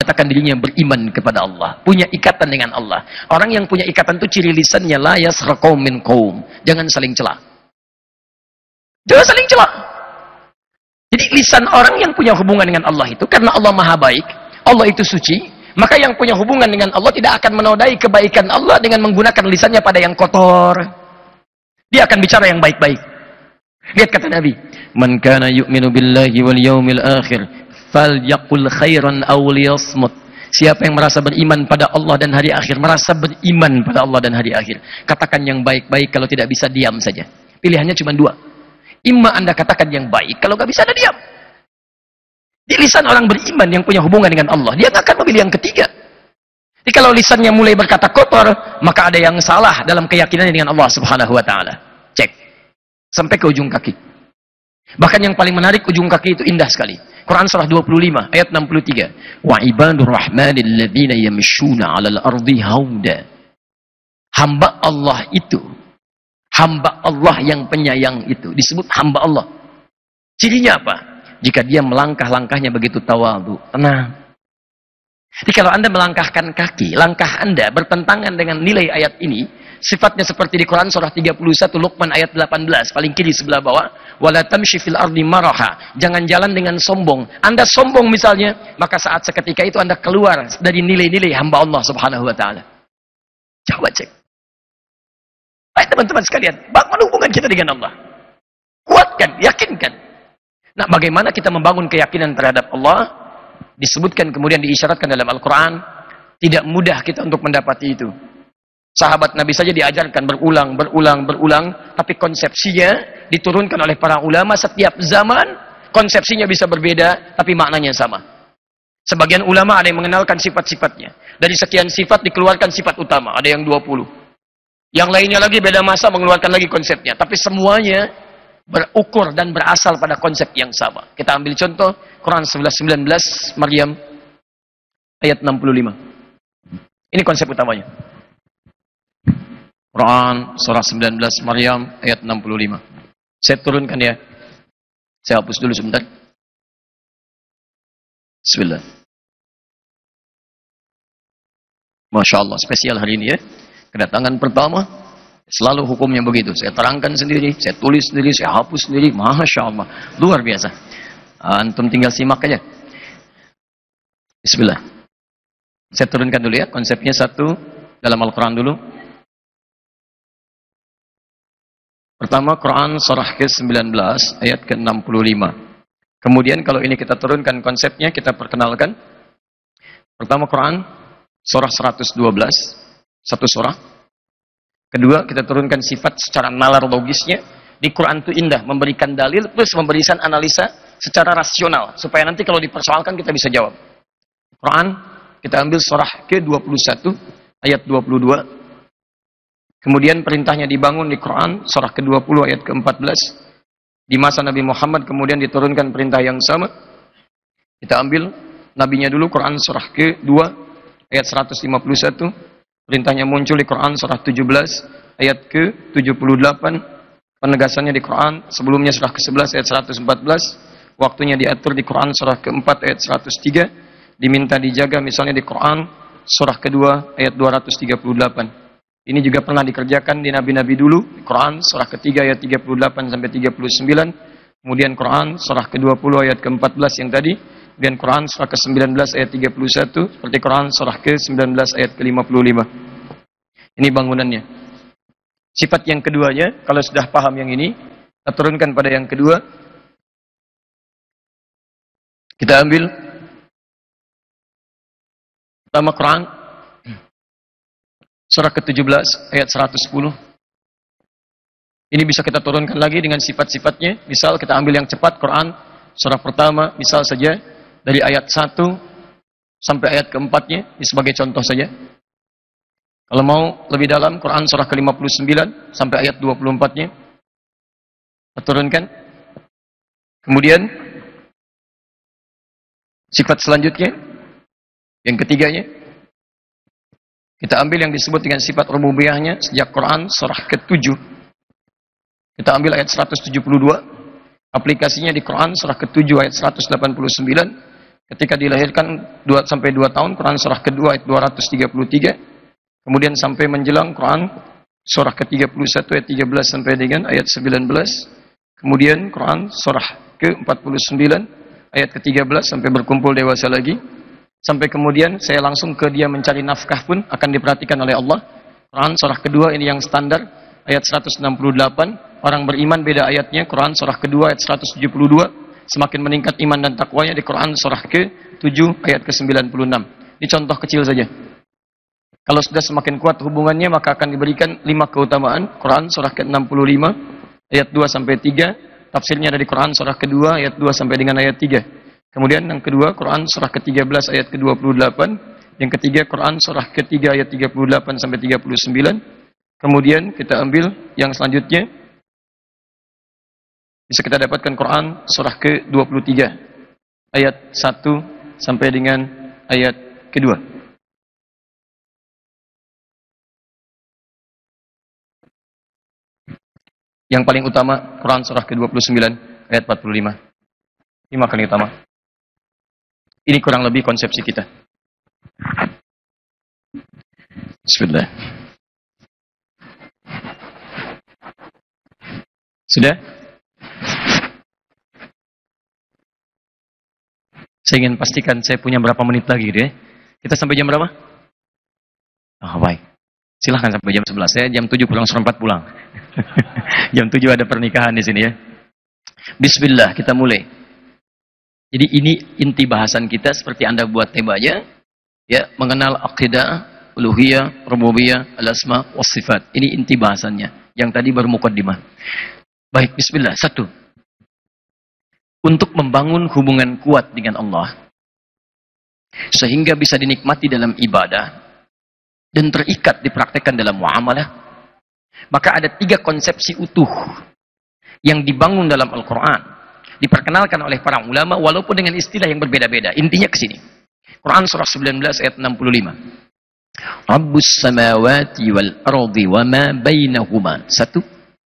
katakan dirinya beriman kepada Allah, punya ikatan dengan Allah. Orang yang punya ikatan itu ciri lisannya la yasraqu min qaum. Jangan saling celah. Jangan saling celah. Jadi lisan orang yang punya hubungan dengan Allah itu, karena Allah Maha Baik, Allah itu suci, maka yang punya hubungan dengan Allah tidak akan menodai kebaikan Allah dengan menggunakan lisannya pada yang kotor. Dia akan bicara yang baik-baik. Lihat kata Nabi, "Man kana yu'minu billahi wal yawmil akhir, falyaqul khairan aw liyasmut." Siapa yang merasa beriman pada Allah dan hari akhir, merasa beriman pada Allah dan hari akhir, katakan yang baik-baik, kalau tidak bisa diam saja. Pilihannya cuma dua. Imma Anda katakan yang baik, kalau nggak bisa Anda diam. Di lisan orang beriman yang punya hubungan dengan Allah, dia nggak akan memilih yang ketiga. Jadi kalau lisannya mulai berkata kotor, maka ada yang salah dalam keyakinannya dengan Allah Subhanahu wa taala. Cek sampai ke ujung kaki. Bahkan yang paling menarik, ujung kaki itu indah sekali. Quran surah 25 ayat 63. Wa ibadur rahmanil ladzina yamshuna 'alal ardi hauda. Hamba Allah itu, hamba Allah yang penyayang itu disebut hamba Allah. Cirinya apa? Jika dia melangkah-langkahnya begitu tawadhu, tenang. Jadi kalau Anda melangkahkan kaki, langkah Anda bertentangan dengan nilai ayat ini, sifatnya seperti di Quran surah 31 Luqman ayat 18, paling kiri sebelah bawah, wala tamshi fil ardi maraha. Jangan jalan dengan sombong. Anda sombong misalnya, maka saat seketika itu Anda keluar dari nilai-nilai hamba Allah Subhanahu wa taala. Coba cek. Baik teman-teman sekalian, bangun hubungan kita dengan Allah. Kuatkan, yakinkan. Nah, bagaimana kita membangun keyakinan terhadap Allah? Disebutkan kemudian diisyaratkan dalam Al-Quran, tidak mudah kita untuk mendapati itu. Sahabat Nabi saja diajarkan berulang, tapi konsepsinya diturunkan oleh para ulama setiap zaman, konsepsinya bisa berbeda, tapi maknanya sama. Sebagian ulama ada yang mengenalkan sifat-sifatnya. Dari sekian sifat dikeluarkan sifat utama, ada yang 20. Yang lainnya lagi beda masa mengeluarkan lagi konsepnya, tapi semuanya berukur dan berasal pada konsep yang sama. Kita ambil contoh Quran 11:19 Maryam ayat 65. Ini konsep utamanya. Quran surah 19 Maryam ayat 65. Saya turunkan ya. Saya hapus dulu sebentar. Bismillah. Masya Allah, spesial hari ini ya. Kedatangan pertama, selalu hukumnya begitu. Saya terangkan sendiri, saya tulis sendiri, saya hapus sendiri. Masya Allah, luar biasa. Antum tinggal simak aja. Bismillah. Saya turunkan dulu ya, konsepnya satu dalam Al-Quran dulu. Pertama, Quran surah ke-19 ayat ke-65. Kemudian kalau ini kita turunkan konsepnya, kita perkenalkan. Pertama, Quran surah 112, satu surah. Kedua, kita turunkan sifat secara nalar logisnya. Di Quran itu indah, memberikan dalil plus memberikan analisa secara rasional, supaya nanti kalau dipersoalkan kita bisa jawab. Quran, kita ambil surah ke-21 ayat 22. Kemudian perintahnya dibangun di Quran surah ke-20 ayat ke-14. Di masa Nabi Muhammad kemudian diturunkan perintah yang sama. Kita ambil nabinya dulu, Quran surah ke-2 ayat 151. Perintahnya muncul di Quran surah 17 ayat ke-78. Penegasannya di Quran sebelumnya surah ke-11 ayat 114. Waktunya diatur di Quran surah ke-4 ayat 103. Diminta dijaga misalnya di Quran surah ke-2 ayat 238. Ini juga pernah dikerjakan di nabi-nabi dulu. Quran surah ke-3 ayat 38 sampai 39. Kemudian Quran surah ke-20 ayat ke-14 yang tadi. Dan Quran surah ke-19 ayat 31. Seperti Quran surah ke-19 ayat ke-55. Ini bangunannya. Sifat yang keduanya, kalau sudah paham yang ini, kita turunkan pada yang kedua. Kita ambil pertama Quran surah ke-17 ayat 110. Ini bisa kita turunkan lagi dengan sifat-sifatnya. Misal kita ambil yang cepat, Quran surah pertama, misal saja dari ayat 1 sampai ayat ke-4-nya, ini sebagai contoh saja. Kalau mau lebih dalam, Quran surah ke-59 sampai ayat 24-nya. Kita turunkan. Kemudian sifat selanjutnya, yang ketiganya, kita ambil yang disebut dengan sifat rububiyahnya sejak Quran surah ke-7. Kita ambil ayat 172. Aplikasinya di Quran surah ke-7 ayat 189. Ketika dilahirkan 2 sampai 2 tahun, Quran surah kedua ayat 233. Kemudian sampai menjelang Quran surah ke-31 ayat 13 sampai dengan ayat 19. Kemudian Quran surah ke-49 ayat ke-13 sampai berkumpul dewasa lagi. Sampai kemudian saya langsung ke dia mencari nafkah pun akan diperhatikan oleh Allah. Quran surah kedua ini yang standar ayat 168. Orang beriman beda ayatnya. Quran surah kedua ayat 172. Semakin meningkat iman dan takwanya di Quran surah ke-7 ayat ke-96. Ini contoh kecil saja. Kalau sudah semakin kuat hubungannya maka akan diberikan 5 keutamaan. Quran surah ke-65 ayat 2 sampai 3. Tafsirnya dari Quran surah kedua ayat 2 sampai dengan ayat 3. Kemudian yang kedua Quran surah ke-13 ayat ke-28. Yang ketiga Quran surah ke-3 ayat 38 sampai 39. Kemudian kita ambil yang selanjutnya. Bisa kita dapatkan Quran surah ke-23 ayat 1 sampai dengan ayat kedua. Yang paling utama Quran surah ke-29 ayat 45. Ini paling utama. Ini kurang lebih konsepsi kita. Bismillah. Sudah? Saya ingin pastikan saya punya berapa menit lagi gitu ya. Kita sampai jam berapa? Oh baik. Silahkan sampai jam 11. Saya jam 7 pulang, 4 pulang. Jam 7 ada pernikahan di sini ya. Bismillah, kita mulai. Jadi ini inti bahasan kita seperti Anda buat temanya. Ya, mengenal akidah, uluhiyah, rububiyah, al-asma, was-sifat. Ini inti bahasannya. Yang tadi baru muqaddimah. Baik, bismillah. 1. Untuk membangun hubungan kuat dengan Allah sehingga bisa dinikmati dalam ibadah dan terikat dipraktekkan dalam muamalah, maka ada 3 konsepsi utuh yang dibangun dalam Al-Quran, diperkenalkan oleh para ulama walaupun dengan istilah yang berbeda-beda. Intinya ke sini. Quran surah 19 ayat 65. Rabbus samawati wal ardi wa ma bainahuma. 1.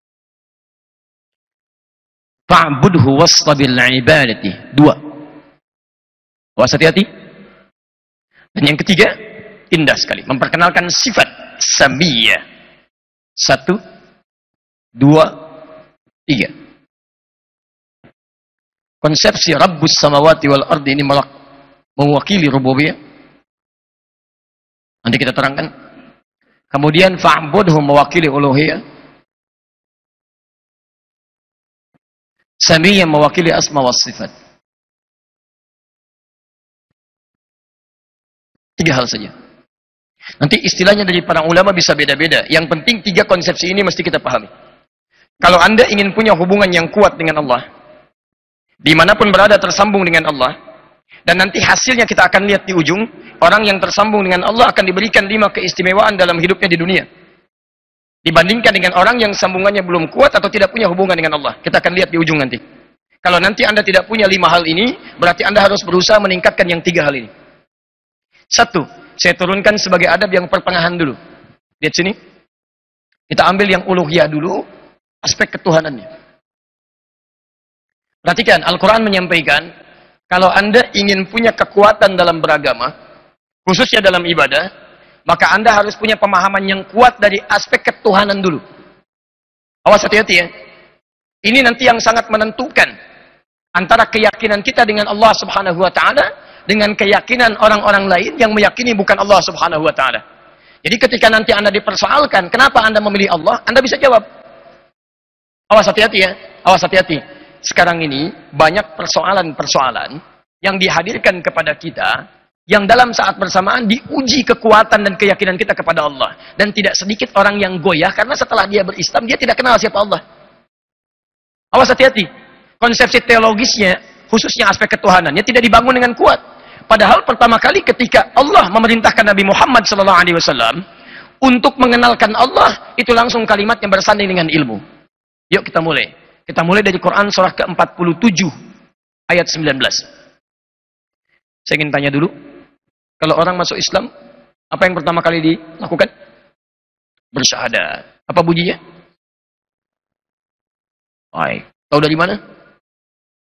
Fa'budhu wastabil ibadati. 2. Awas hati-hati. Dan yang ketiga, indah sekali. Memperkenalkan sifat samiyah. 1, 2, 3. Konsepsi Rabbus samawati wal ardi ini mewakili rububiyah. Nanti kita terangkan. Kemudian fa'budhu mewakili uluhiyah. Samiyah mewakili asma was sifat. 3 hal saja. Nanti istilahnya dari para ulama bisa beda-beda. Yang penting 3 konsepsi ini mesti kita pahami. Kalau Anda ingin punya hubungan yang kuat dengan Allah, dimanapun berada tersambung dengan Allah, dan nanti hasilnya kita akan lihat di ujung, orang yang tersambung dengan Allah akan diberikan 5 keistimewaan dalam hidupnya di dunia. Dibandingkan dengan orang yang sambungannya belum kuat atau tidak punya hubungan dengan Allah. Kita akan lihat di ujung nanti. Kalau nanti Anda tidak punya 5 hal ini, berarti Anda harus berusaha meningkatkan yang 3 hal ini. 1, saya turunkan sebagai adab yang pertengahan dulu. Lihat sini. Kita ambil yang uluhiyah dulu, aspek ketuhanannya. Perhatikan, Al-Quran menyampaikan, kalau Anda ingin punya kekuatan dalam beragama, khususnya dalam ibadah, maka Anda harus punya pemahaman yang kuat dari aspek ketuhanan dulu. Awas hati-hati ya. Ini nanti yang sangat menentukan antara keyakinan kita dengan Allah Subhanahu wa taala dengan keyakinan orang-orang lain yang meyakini bukan Allah Subhanahu wa taala. Jadi ketika nanti Anda dipersoalkan, kenapa Anda memilih Allah? Anda bisa jawab. Awas hati-hati ya. Awas hati-hati. Sekarang ini banyak persoalan-persoalan yang dihadirkan kepada kita yang dalam saat bersamaan diuji kekuatan dan keyakinan kita kepada Allah. Dan tidak sedikit orang yang goyah karena setelah dia berislam, dia tidak kenal siapa Allah. Awas hati-hati. Konsepsi teologisnya, khususnya aspek ketuhanannya, tidak dibangun dengan kuat. Padahal pertama kali ketika Allah memerintahkan Nabi Muhammad SAW untuk mengenalkan Allah, itu langsung kalimat yang bersanding dengan ilmu. Yuk kita mulai. Kita mulai dari Quran surah ke-47 ayat 19. Saya ingin tanya dulu. Kalau orang masuk Islam, apa yang pertama kali dilakukan? Bersyahadat. Apa bunyinya? Baik. Tahu dari mana?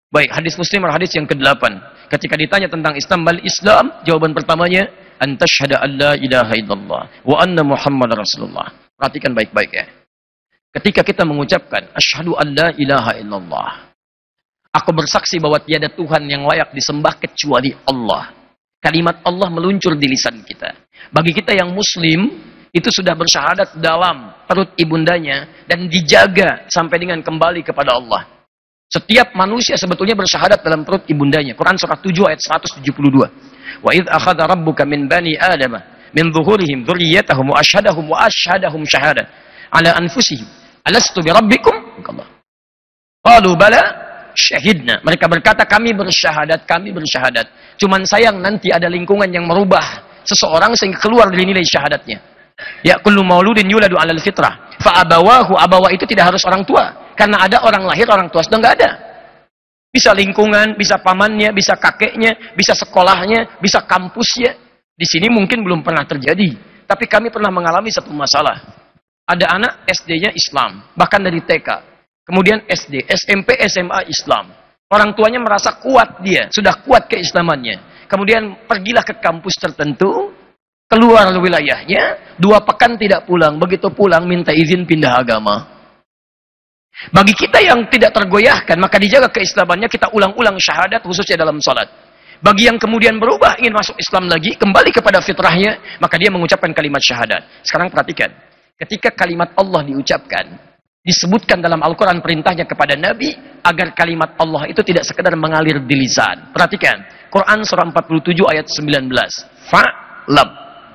Baik, hadis Muslim hadis yang ke-8. Ketika ditanya tentang Islam, mal Islam, jawaban pertamanya antasyhadu an la ilaha illallah wa anna Muhammad Rasulullah. Perhatikan baik-baik ya. Ketika kita mengucapkan asyhadu an la ilaha illallah, aku bersaksi bahwa tiada Tuhan yang layak disembah kecuali Allah. Kalimat Allah meluncur di lisan kita. Bagi kita yang muslim, itu sudah bersyahadat dalam perut ibundanya dan dijaga sampai dengan kembali kepada Allah. Setiap manusia sebetulnya bersyahadat dalam perut ibundanya. Quran surah 7 ayat 172. Wa idh akhadha rabbuka min bani Adam min dhuhurihim dzurriyyatahum wa ashhadahum syahada ala anfusihim alastu bi rabbikum? Qalu bala syahidna. Mereka berkata kami bersyahadat. Cuman sayang nanti ada lingkungan yang merubah seseorang sehingga keluar dari nilai syahadatnya. Ya kullu mauludin yuladu 'alal fitrah. Fa abawahu, abawa itu tidak harus orang tua. Karena ada orang lahir, orang tua sudah nggak ada. Bisa lingkungan, bisa pamannya, bisa kakeknya, bisa sekolahnya, bisa kampusnya. Di sini mungkin belum pernah terjadi. Tapi kami pernah mengalami satu masalah. Ada anak SD-nya Islam, bahkan dari TK. Kemudian SD, SMP, SMA Islam. Orang tuanya merasa kuat dia, sudah kuat keislamannya. Kemudian pergilah ke kampus tertentu, keluar wilayahnya, 2 pekan tidak pulang. Begitu pulang minta izin pindah agama. Bagi kita yang tidak tergoyahkan, maka dijaga keislamannya, kita ulang-ulang syahadat khususnya dalam salat. Bagi yang kemudian berubah, ingin masuk Islam lagi, kembali kepada fitrahnya, maka dia mengucapkan kalimat syahadat. Sekarang perhatikan, ketika kalimat Allah diucapkan, disebutkan dalam Al-Quran perintahnya kepada Nabi, agar kalimat Allah itu tidak sekedar mengalir di lisan. Perhatikan, Quran surah 47 ayat 19. Fa'lam.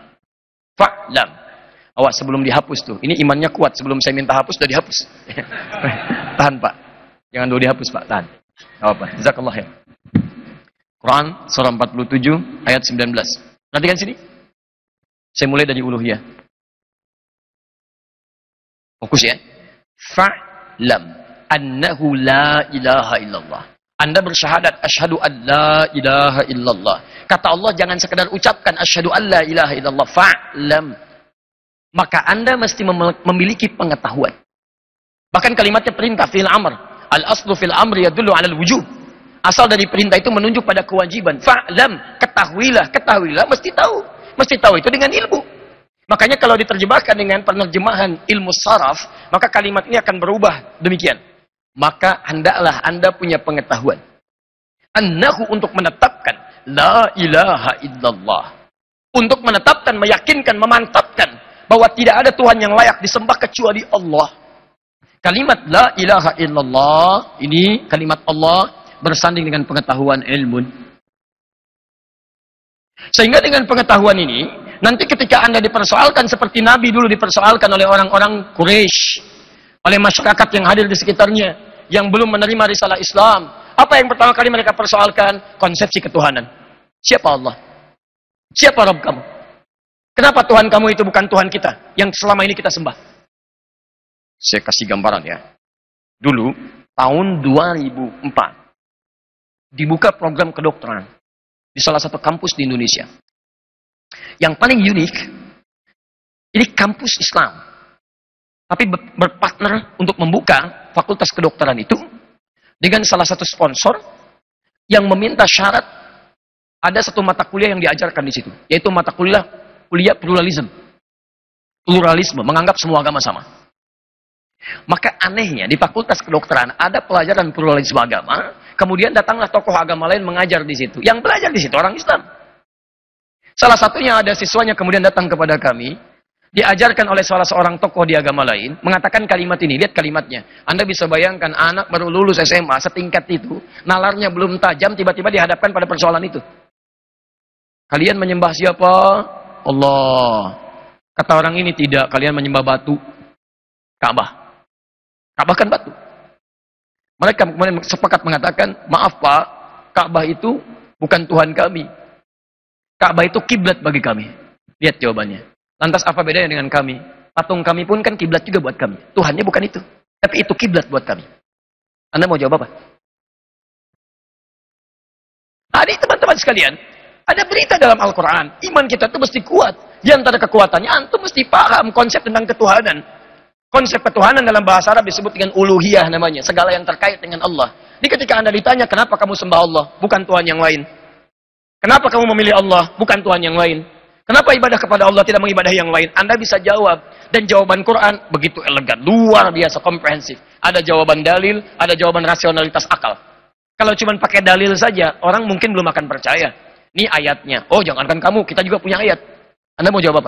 Awas sebelum dihapus tuh. Ini imannya kuat. Sebelum saya minta hapus, sudah dihapus. Tahan Pak. Jangan dulu dihapus Pak. Tahan. Gak apa-apa. Jazakallah ya. Quran surah 47 ayat 19. Perhatikan sini. Saya mulai dari uluhiyah. Fokus ya. Fa'lam annahu la ilaha illallah. Anda bersyahadat asyhadu an la ilaha illallah. Kata Allah jangan sekedar ucapkan asyhadu an la ilaha illallah. Fa'lam. Maka Anda mesti memiliki pengetahuan. Bahkan kalimatnya perintah fil amr. Al-aslu fil amri yadullu 'alal wujub. Asal dari perintah itu menunjuk pada kewajiban. Fa'lam, ketahuilah, mesti tahu. Mesti tahu itu dengan ilmu. Makanya kalau diterjemahkan dengan penerjemahan ilmu saraf, maka kalimat ini akan berubah demikian. Maka hendaklah Anda punya pengetahuan. Annahu untuk menetapkan la ilaha illallah. Untuk menetapkan, meyakinkan, memantapkan bahwa tidak ada Tuhan yang layak disembah kecuali Allah. Kalimat la ilaha illallah ini kalimat Allah bersanding dengan pengetahuan ilmu. Sehingga dengan pengetahuan ini, nanti ketika Anda dipersoalkan seperti Nabi dulu dipersoalkan oleh orang-orang Quraisy, oleh masyarakat yang hadir di sekitarnya yang belum menerima risalah Islam, apa yang pertama kali mereka persoalkan? Konsepsi ketuhanan. Siapa Allah? Siapa Rabb kamu? Kenapa Tuhan kamu itu bukan Tuhan kita yang selama ini kita sembah? Saya kasih gambaran ya. Dulu, tahun 2004, dibuka program kedokteran di salah satu kampus di Indonesia. Yang paling unik, ini kampus Islam. Tapi berpartner untuk membuka fakultas kedokteran itu dengan salah satu sponsor yang meminta syarat ada satu mata kuliah yang diajarkan di situ, yaitu mata kuliah pluralisme, menganggap semua agama sama. Maka anehnya di fakultas kedokteran ada pelajaran pluralisme agama, kemudian datanglah tokoh agama lain mengajar di situ. Yang belajar di situ orang Islam. Salah satunya ada siswanya kemudian datang kepada kami, diajarkan oleh salah seorang tokoh di agama lain, mengatakan kalimat ini, lihat kalimatnya. Anda bisa bayangkan anak baru lulus SMA, setingkat itu, nalarnya belum tajam, tiba-tiba dihadapkan pada persoalan itu. Kalian menyembah siapa? Allah. Kata orang ini tidak, kalian menyembah batu. Ka'bah. Ka'bah kan batu. Mereka kemudian sepakat mengatakan, maaf Pak, Ka'bah itu bukan Tuhan kami. Ka'bah itu kiblat bagi kami. Lihat jawabannya. Lantas apa bedanya dengan kami? Patung kami pun kan kiblat juga buat kami. Tuhannya bukan itu. Tapi itu kiblat buat kami. Anda mau jawab apa? Ini teman-teman sekalian. Ada berita dalam Al-Quran. Iman kita itu mesti kuat. Di antara kekuatannya, antum mesti paham konsep tentang ketuhanan. Konsep ketuhanan dalam bahasa Arab disebut dengan uluhiyah namanya. Segala yang terkait dengan Allah. Ini ketika Anda ditanya, kenapa kamu sembah Allah, bukan Tuhan yang lain? Kenapa kamu memilih Allah, bukan Tuhan yang lain? Kenapa ibadah kepada Allah tidak mengibadahi yang lain? Anda bisa jawab. Dan jawaban Quran begitu elegan, luar biasa, komprehensif. Ada jawaban dalil, ada jawaban rasionalitas akal. Kalau cuma pakai dalil saja, orang mungkin belum akan percaya. Ini ayatnya. Oh, jangankan kamu, kita juga punya ayat. Anda mau jawab apa?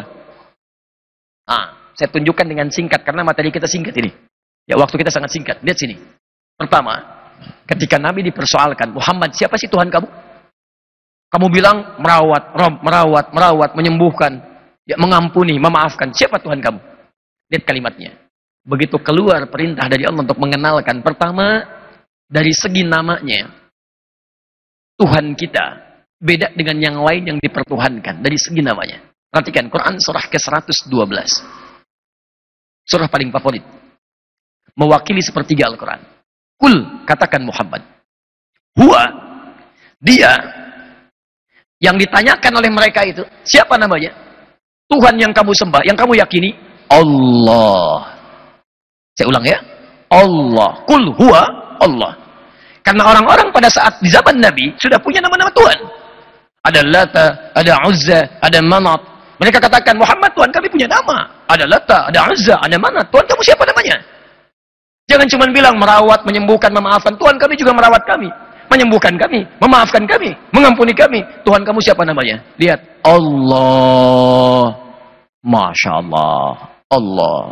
Saya tunjukkan dengan singkat, karena materi kita singkat ini. Ya, waktu kita sangat singkat. Lihat sini. Pertama, ketika Nabi dipersoalkan, Muhammad, siapa sih Tuhan kamu? Kamu bilang merawat, menyembuhkan, ya, mengampuni, memaafkan. Siapa Tuhan kamu? Lihat kalimatnya. Begitu keluar perintah dari Allah untuk mengenalkan. Pertama, dari segi namanya, Tuhan kita beda dengan yang lain yang dipertuhankan. Dari segi namanya. Perhatikan, Quran surah ke-112. Surah paling favorit. Mewakili sepertiga Al-Quran. Kul, katakan Muhammad. Huwa, dia, yang ditanyakan oleh mereka itu, siapa namanya? Tuhan yang kamu sembah, yang kamu yakini, Allah. Saya ulang ya. Allah. Kul huwa Allah. Karena orang-orang pada saat di zaman Nabi sudah punya nama-nama Tuhan. Ada Lata, ada Uzza, ada Manat. Mereka katakan, Muhammad, Tuhan kami punya nama. Ada Lata, ada Uzza, ada Manat. Tuhan kamu siapa namanya? Jangan cuma bilang merawat, menyembuhkan, memaafkan. Tuhan kami juga merawat kami. Menyembuhkan kami, memaafkan kami, mengampuni kami. Tuhan kamu siapa namanya? Lihat. Allah. Masya Allah. Allah.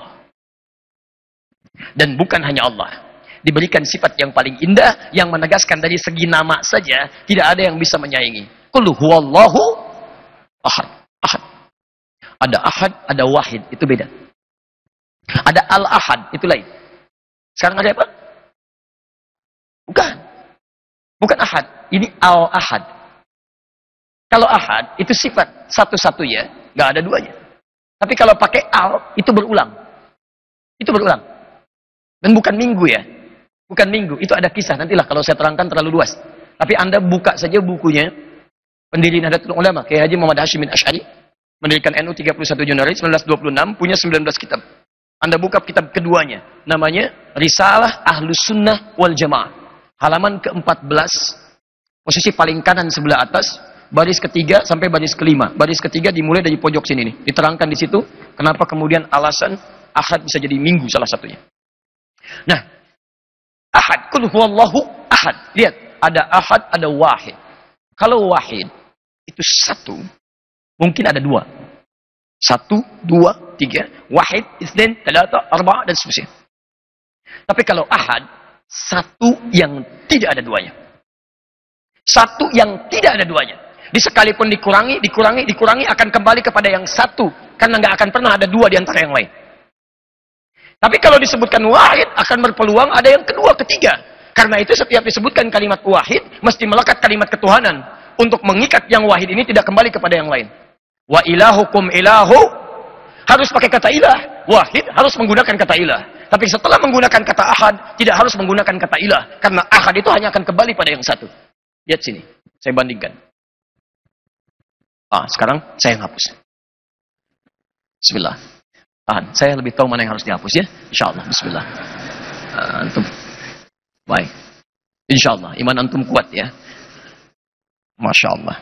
Dan bukan hanya Allah. Diberikan sifat yang paling indah, yang menegaskan dari segi nama saja, tidak ada yang bisa menyaingi. Qul huwallahu ahad. Ahad. Ada ahad, ada wahid. Itu beda. Ada al-ahad. Itu lain. Sekarang ada apa? Bukan. Bukan ahad. Ini al-ahad. Kalau ahad, itu sifat satu-satunya. Nggak ada duanya. Tapi kalau pakai al, itu berulang. Itu berulang. Dan bukan minggu ya. Bukan minggu. Itu ada kisah. Nantilah kalau saya terangkan terlalu luas. Tapi Anda buka saja bukunya. Pendiri Nahdlatul Ulama. Kiai Haji Muhammad Hashim bin Asy'ari. Mendirikan NU 31 Januari 1926. Punya 19 kitab. Anda buka kitab keduanya. Namanya Risalah Ahlus Sunnah wal Jamaah. Halaman ke-14. Posisi paling kanan sebelah atas. Baris ketiga sampai baris kelima. Baris ketiga dimulai dari pojok sini nih. Diterangkan di situ. Kenapa kemudian alasan ahad bisa jadi minggu salah satunya. Nah. Ahad. Qul huwallahu ahad. Lihat. Ada ahad, ada wahid. Kalau wahid. Itu satu. Mungkin ada dua. 1, 2, 3, wahid, isnin, talata, arba' dan seterusnya. Tapi kalau ahad, satu yang tidak ada duanya. Satu yang tidak ada duanya. Sekalipun dikurangi akan kembali kepada yang satu. Karena nggak akan pernah ada dua di antara yang lain. Tapi kalau disebutkan wahid, akan berpeluang ada yang kedua, ketiga. Karena itu setiap disebutkan kalimat wahid, mesti melekat kalimat ketuhanan. Untuk mengikat yang wahid ini tidak kembali kepada yang lain. Wa ilahukum ilahu, harus pakai kata ilah. Wahid harus menggunakan kata ilah. Tapi setelah menggunakan kata ahad, tidak harus menggunakan kata ilah. Karena ahad itu hanya akan kembali pada yang satu. Lihat sini, saya bandingkan. Sekarang saya hapus. Bismillah. Tahan, saya lebih tahu mana yang harus dihapus ya. Insyaallah. Bismillah. Antum. Baik. Insyaallah, iman antum kuat ya. Masya Allah.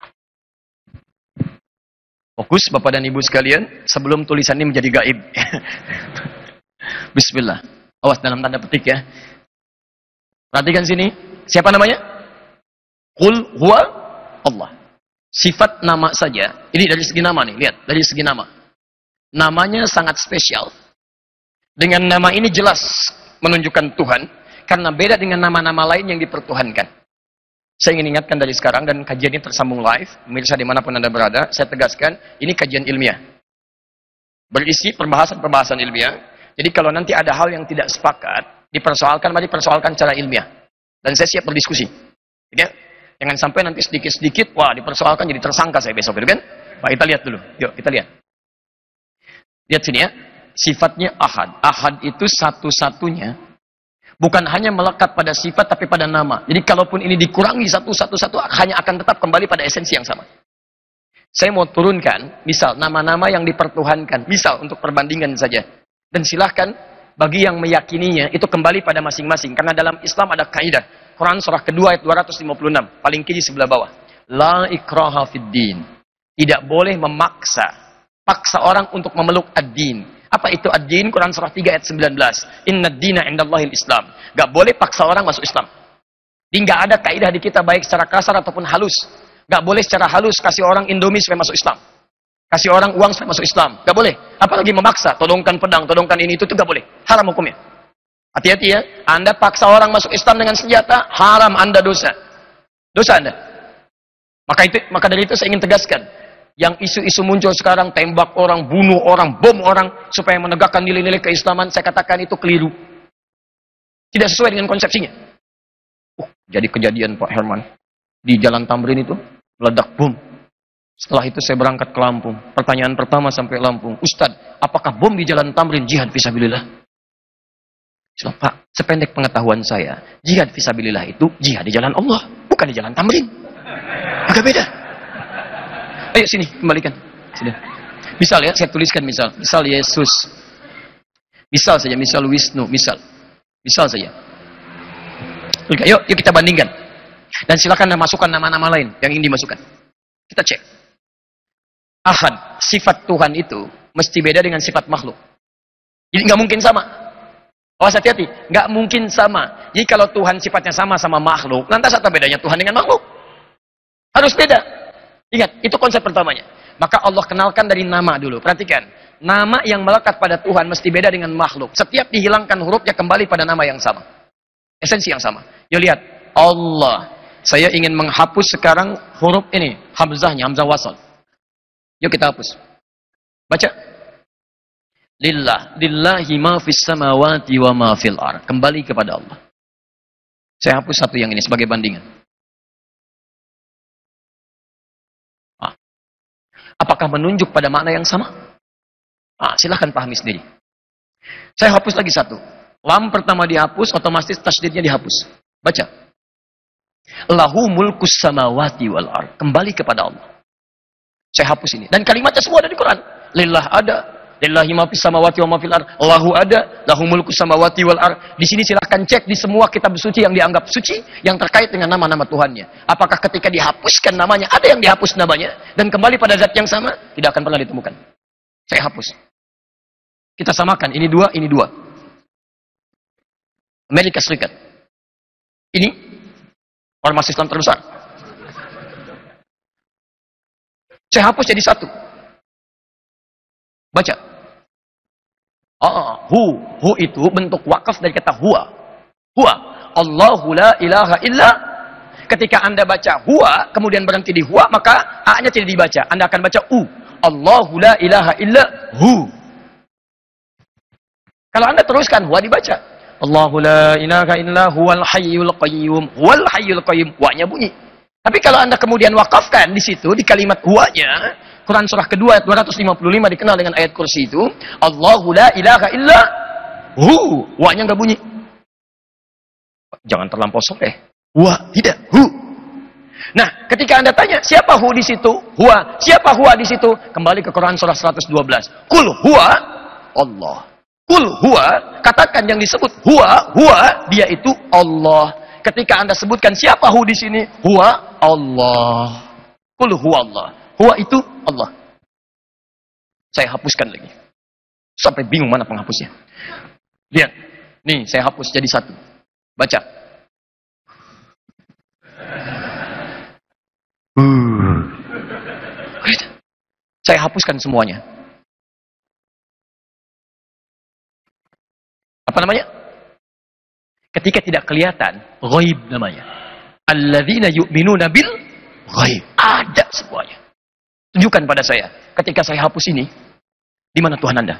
Fokus Bapak dan Ibu sekalian, sebelum tulisan ini menjadi gaib. Bismillah. Awas dalam tanda petik ya. Perhatikan sini. Siapa namanya? Qul huwa Allah. Sifat nama saja. Ini dari segi nama nih. Lihat. Dari segi nama. Namanya sangat spesial. Dengan nama ini jelas menunjukkan Tuhan. Karena beda dengan nama-nama lain yang dipertuhankan. Saya ingin ingatkan dari sekarang, dan kajian ini tersambung live, pemirsa dimanapun Anda berada, saya tegaskan, ini kajian ilmiah. Berisi perbahasan-perbahasan ilmiah. Jadi kalau nanti ada hal yang tidak sepakat, dipersoalkan, mari persoalkan secara ilmiah. Dan saya siap berdiskusi. Ya? Jangan sampai nanti sedikit-sedikit, wah dipersoalkan jadi tersangka saya besok, gitu kan? Pak, kita lihat dulu. Yuk, kita lihat. Lihat sini ya. Sifatnya ahad. Ahad itu satu-satunya. Bukan hanya melekat pada sifat, tapi pada nama. Jadi kalaupun ini dikurangi satu, hanya akan tetap kembali pada esensi yang sama. Saya mau turunkan, misal, nama-nama yang dipertuhankan. Misal, untuk perbandingan saja. Dan silahkan, bagi yang meyakininya, itu kembali pada masing-masing. Karena dalam Islam ada kaidah. Quran surah kedua ayat 256, paling kiri sebelah bawah. La ikraha fid din. Tidak boleh paksa orang untuk memeluk ad-din. Apa itu ad-din? Quran surah 3 ayat 19. Inna ad-dina indallahil Islam. Gak boleh paksa orang masuk Islam. Jadi gak ada kaidah di kita baik secara kasar ataupun halus. Gak boleh secara halus kasih orang Indomie supaya masuk Islam. Kasih orang uang supaya masuk Islam. Gak boleh. Apalagi memaksa. Todongkan pedang, todongkan ini, itu gak boleh. Haram hukumnya. Hati-hati ya. Anda paksa orang masuk Islam dengan senjata, haram, Anda dosa. Dosa Anda. Maka dari itu saya ingin tegaskan. Yang isu-isu muncul sekarang, tembak orang, bunuh orang, bom orang, supaya menegakkan nilai-nilai keislaman, saya katakan itu keliru. Tidak sesuai dengan konsepsinya. Jadi kejadian Pak Herman. Di Jalan Tamrin itu, meledak bom. Setelah itu saya berangkat ke Lampung. Pertanyaan pertama sampai Lampung. Ustadz, apakah bom di Jalan Tamrin jihad fisabilillah? Pak, sependek pengetahuan saya, jihad fisabilillah itu jihad di jalan Allah, bukan di Jalan Tamrin. Agak beda. Ayo sini, kembalikan. Sudah. Misal ya, saya tuliskan misal. Misal Yesus. Misal saja, misal Wisnu, misal. Misal saja. Oke, yuk kita bandingkan. Dan silakan masukkan nama-nama lain yang ingin dimasukkan. Kita cek. Ahad, sifat Tuhan itu mesti beda dengan sifat makhluk. Jadi nggak mungkin sama. Awas hati-hati, nggak mungkin sama. Jadi kalau Tuhan sifatnya sama makhluk, lantas apa bedanya Tuhan dengan makhluk? Harus beda. Ingat, itu konsep pertamanya. Maka Allah kenalkan dari nama dulu. Perhatikan, nama yang melekat pada Tuhan mesti beda dengan makhluk. Setiap dihilangkan hurufnya kembali pada nama yang sama. Esensi yang sama. Yuk lihat, Allah. Saya ingin menghapus sekarang huruf ini, hamzahnya, hamzah wasal. Yuk kita hapus. Baca. Lillahi ma fis samawati wa ma fil ar. Kembali kepada Allah. Saya hapus satu yang ini sebagai bandingan. Apakah menunjuk pada makna yang sama? Silahkan pahami sendiri. Saya hapus lagi satu. Lam pertama dihapus, otomatis tasdidnya dihapus. Baca. Lahu mulkus samawati wal ar. Kembali kepada Allah. Saya hapus ini. Dan kalimatnya semua ada di Quran. Lillah ada. Lillahi ma fis samawati wa ma fil ar. Lahu ada. Lahu mulkus samawati wal ar. Di sini silahkan cek di semua kitab suci yang dianggap suci yang terkait dengan nama-nama Tuhannya. Apakah ketika dihapuskan namanya ada yang dihapus namanya dan kembali pada zat yang sama? Tidak akan pernah ditemukan. Saya hapus. Kita samakan. Ini dua, ini dua. Amerika Serikat. Ini ormas Islam terbesar. Saya hapus jadi satu. Baca. Hu itu bentuk wakaf dari kata huwa. Huwa. Allahu la ilaha illa. Ketika Anda baca huwa, kemudian berhenti di huwa, maka A-nya tidak dibaca. Anda akan baca u. Allahu la ilaha illa hu. Kalau Anda teruskan, huwa dibaca. Allahu la ilaha illa huwal hayyul qayyum. Huwal hayyul qayyum. Wa-nya bunyi. Tapi kalau Anda kemudian wakafkan di situ, di kalimat huwa-nya, Quran surah kedua ayat 255 dikenal dengan ayat kursi itu. Allahu la ilaha illa hu. Wa-nya nggak bunyi. Jangan terlampau soleh. Wa, tidak. Hu. Nah, ketika Anda tanya, siapa hu di situ? Huwa. Siapa huwa di situ? Kembali ke Quran surah 112. Kul huwa Allah. Kul huwa, katakan yang disebut huwa, dia itu Allah. Ketika Anda sebutkan siapa hu di sini? Huwa Allah. Kul huwa Allah. Huwa itu Allah. Saya hapuskan lagi. Sampai bingung mana penghapusnya. Lihat. Nih, saya hapus jadi satu. Baca. Saya hapuskan semuanya. Apa namanya? Ketika tidak kelihatan, ghaib namanya. Alladzina yu'minuna bil ghaib. Ada semuanya. Tunjukkan pada saya, ketika saya hapus ini, di mana Tuhan Anda?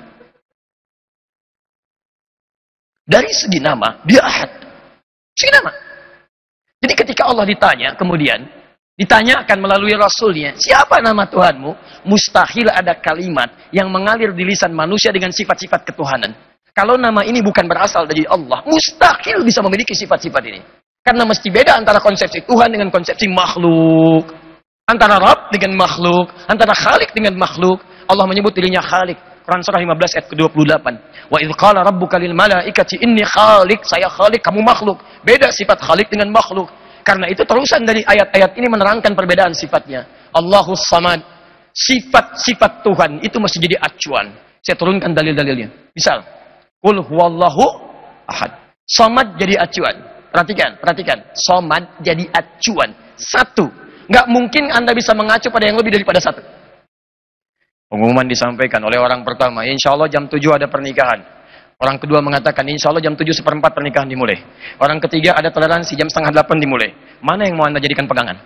Dari segi nama, dia ahad. Segi nama. Jadi ketika Allah ditanya, kemudian, ditanyakan melalui Rasulnya, siapa nama Tuhanmu? Mustahil ada kalimat yang mengalir di lisan manusia dengan sifat-sifat ketuhanan. Kalau nama ini bukan berasal dari Allah, mustahil bisa memiliki sifat-sifat ini. Karena mesti beda antara konsepsi Tuhan dengan konsepsi makhluk. Antara Rabb dengan makhluk, antara Khalik dengan makhluk. Allah menyebut dirinya Khalik. Quran surah 15 ayat ke-28. Wa idz qala rabbuka lil malaikati inni khaliq, saya khaliq, kamu makhluk. Beda sifat khaliq dengan makhluk. Karena itu terusan dari ayat-ayat ini menerangkan perbedaan sifatnya. Allahus samad. Sifat-sifat Tuhan itu mesti jadi acuan. Saya turunkan dalil-dalilnya. Misal, qul huwallahu ahad. Samad jadi acuan. Perhatikan. Samad jadi acuan. Satu. Nggak mungkin Anda bisa mengacu pada yang lebih daripada satu. Pengumuman disampaikan oleh orang pertama, insya Allah jam 7 ada pernikahan. Orang kedua mengatakan, insya Allah jam 7:15 pernikahan dimulai. Orang ketiga ada toleransi, jam 7:30 dimulai. Mana yang mau Anda jadikan pegangan?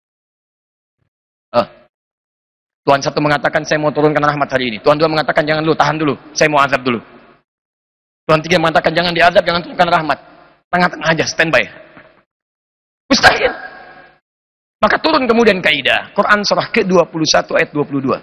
Tuhan satu mengatakan, saya mau turunkan rahmat hari ini. Tuhan dua mengatakan, jangan dulu, tahan dulu. Saya mau azab dulu. Tuhan tiga mengatakan, jangan diazab, jangan turunkan rahmat. Tengah-tengah aja, standby. Mustahil. Maka turun kemudian kaidah. Quran surah ke-21 ayat 22.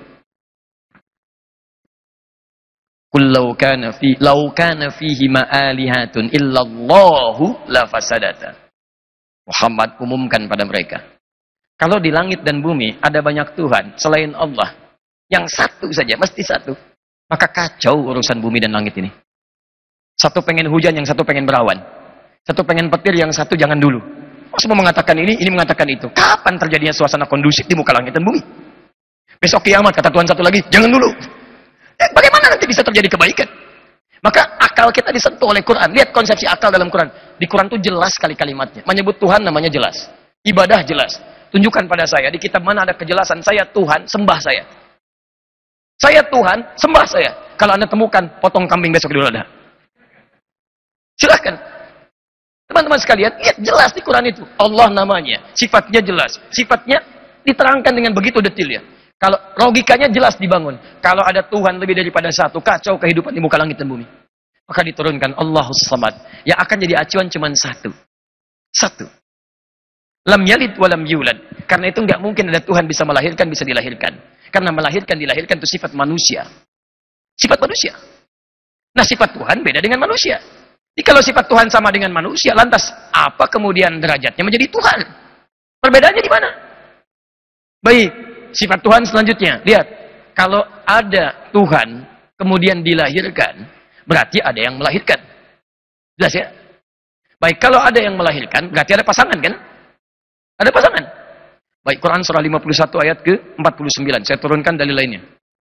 Qul law kana fihi ma'alihatun illallahu la fasadata. Muhammad umumkan pada mereka. Kalau di langit dan bumi ada banyak Tuhan selain Allah, yang satu saja, mesti satu, maka kacau urusan bumi dan langit ini. Satu pengen hujan, yang satu pengen berawan. Satu pengen petir, yang satu jangan dulu. Semua mengatakan ini mengatakan itu. Kapan terjadinya suasana kondusif di muka langit dan bumi? Besok kiamat, kata Tuhan satu lagi, jangan dulu. Bagaimana nanti bisa terjadi kebaikan? Maka akal kita disentuh oleh Quran. Lihat konsepsi akal dalam Quran. Di Quran itu jelas sekali kalimatnya. Menyebut Tuhan namanya jelas. Ibadah jelas. Tunjukkan pada saya, di kitab mana ada kejelasan, saya Tuhan, sembah saya. Saya Tuhan, sembah saya. Kalau Anda temukan, potong kambing besok di Adha. Silahkan. Teman-teman sekalian, lihat jelas di Quran itu. Allah namanya, sifatnya jelas. Sifatnya diterangkan dengan begitu detail ya. Kalau logikanya jelas dibangun. Kalau ada Tuhan lebih daripada satu, kacau kehidupan di muka langit dan bumi. Maka diturunkan Allahus Samad. Yang akan jadi acuan cuma satu. Satu. Lam yalid wa lam yulad. Karena itu nggak mungkin ada Tuhan bisa melahirkan, bisa dilahirkan. Karena melahirkan, dilahirkan itu sifat manusia. Sifat manusia. Nah, sifat Tuhan beda dengan manusia. Jadi kalau sifat Tuhan sama dengan manusia, lantas apa kemudian derajatnya menjadi Tuhan? Perbedaannya di mana? Baik, sifat Tuhan selanjutnya. Lihat, kalau ada Tuhan kemudian dilahirkan, berarti ada yang melahirkan. Jelas ya? Baik, kalau ada yang melahirkan, berarti ada pasangan kan? Ada pasangan. Baik, Quran surah 51 ayat ke-49. Saya turunkan dalil lainnya.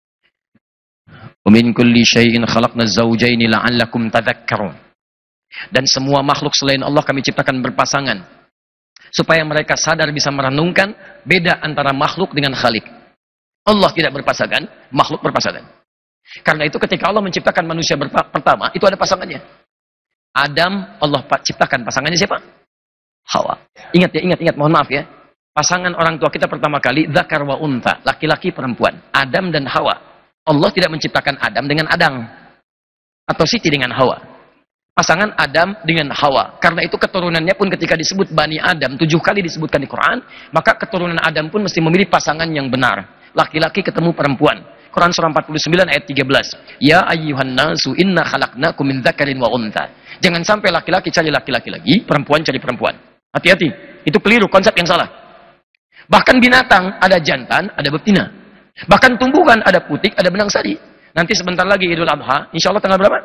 Wa min kulli syai'in khalaqna az-zawjaini la'allakum tadhakkarun. Dan semua makhluk selain Allah kami ciptakan berpasangan. Supaya mereka sadar bisa merenungkan beda antara makhluk dengan Khalik. Allah tidak berpasangan, makhluk berpasangan. Karena itu ketika Allah menciptakan manusia pertama, itu ada pasangannya. Adam, Allah ciptakan pasangannya siapa? Hawa. Ingat ya, ingat, mohon maaf ya. Pasangan orang tua kita pertama kali, dzakar wa untha, laki-laki perempuan. Adam dan Hawa. Allah tidak menciptakan Adam dengan Adang. Atau Siti dengan Hawa. Pasangan Adam dengan Hawa. Karena itu keturunannya pun ketika disebut Bani Adam, 7 kali disebutkan di Quran, maka keturunan Adam pun mesti memilih pasangan yang benar. Laki-laki ketemu perempuan. Quran surah 49 ayat 13. Ya ayyuhan nasu inna khalaqnakum min dzakarin wa untha. Jangan sampai laki-laki cari laki-laki lagi, perempuan cari perempuan. Hati-hati. Itu keliru, konsep yang salah. Bahkan binatang ada jantan, ada betina. Bahkan tumbuhan ada putik, ada benang sari. Nanti sebentar lagi Idul Adha, insya Allah tanggal berapa?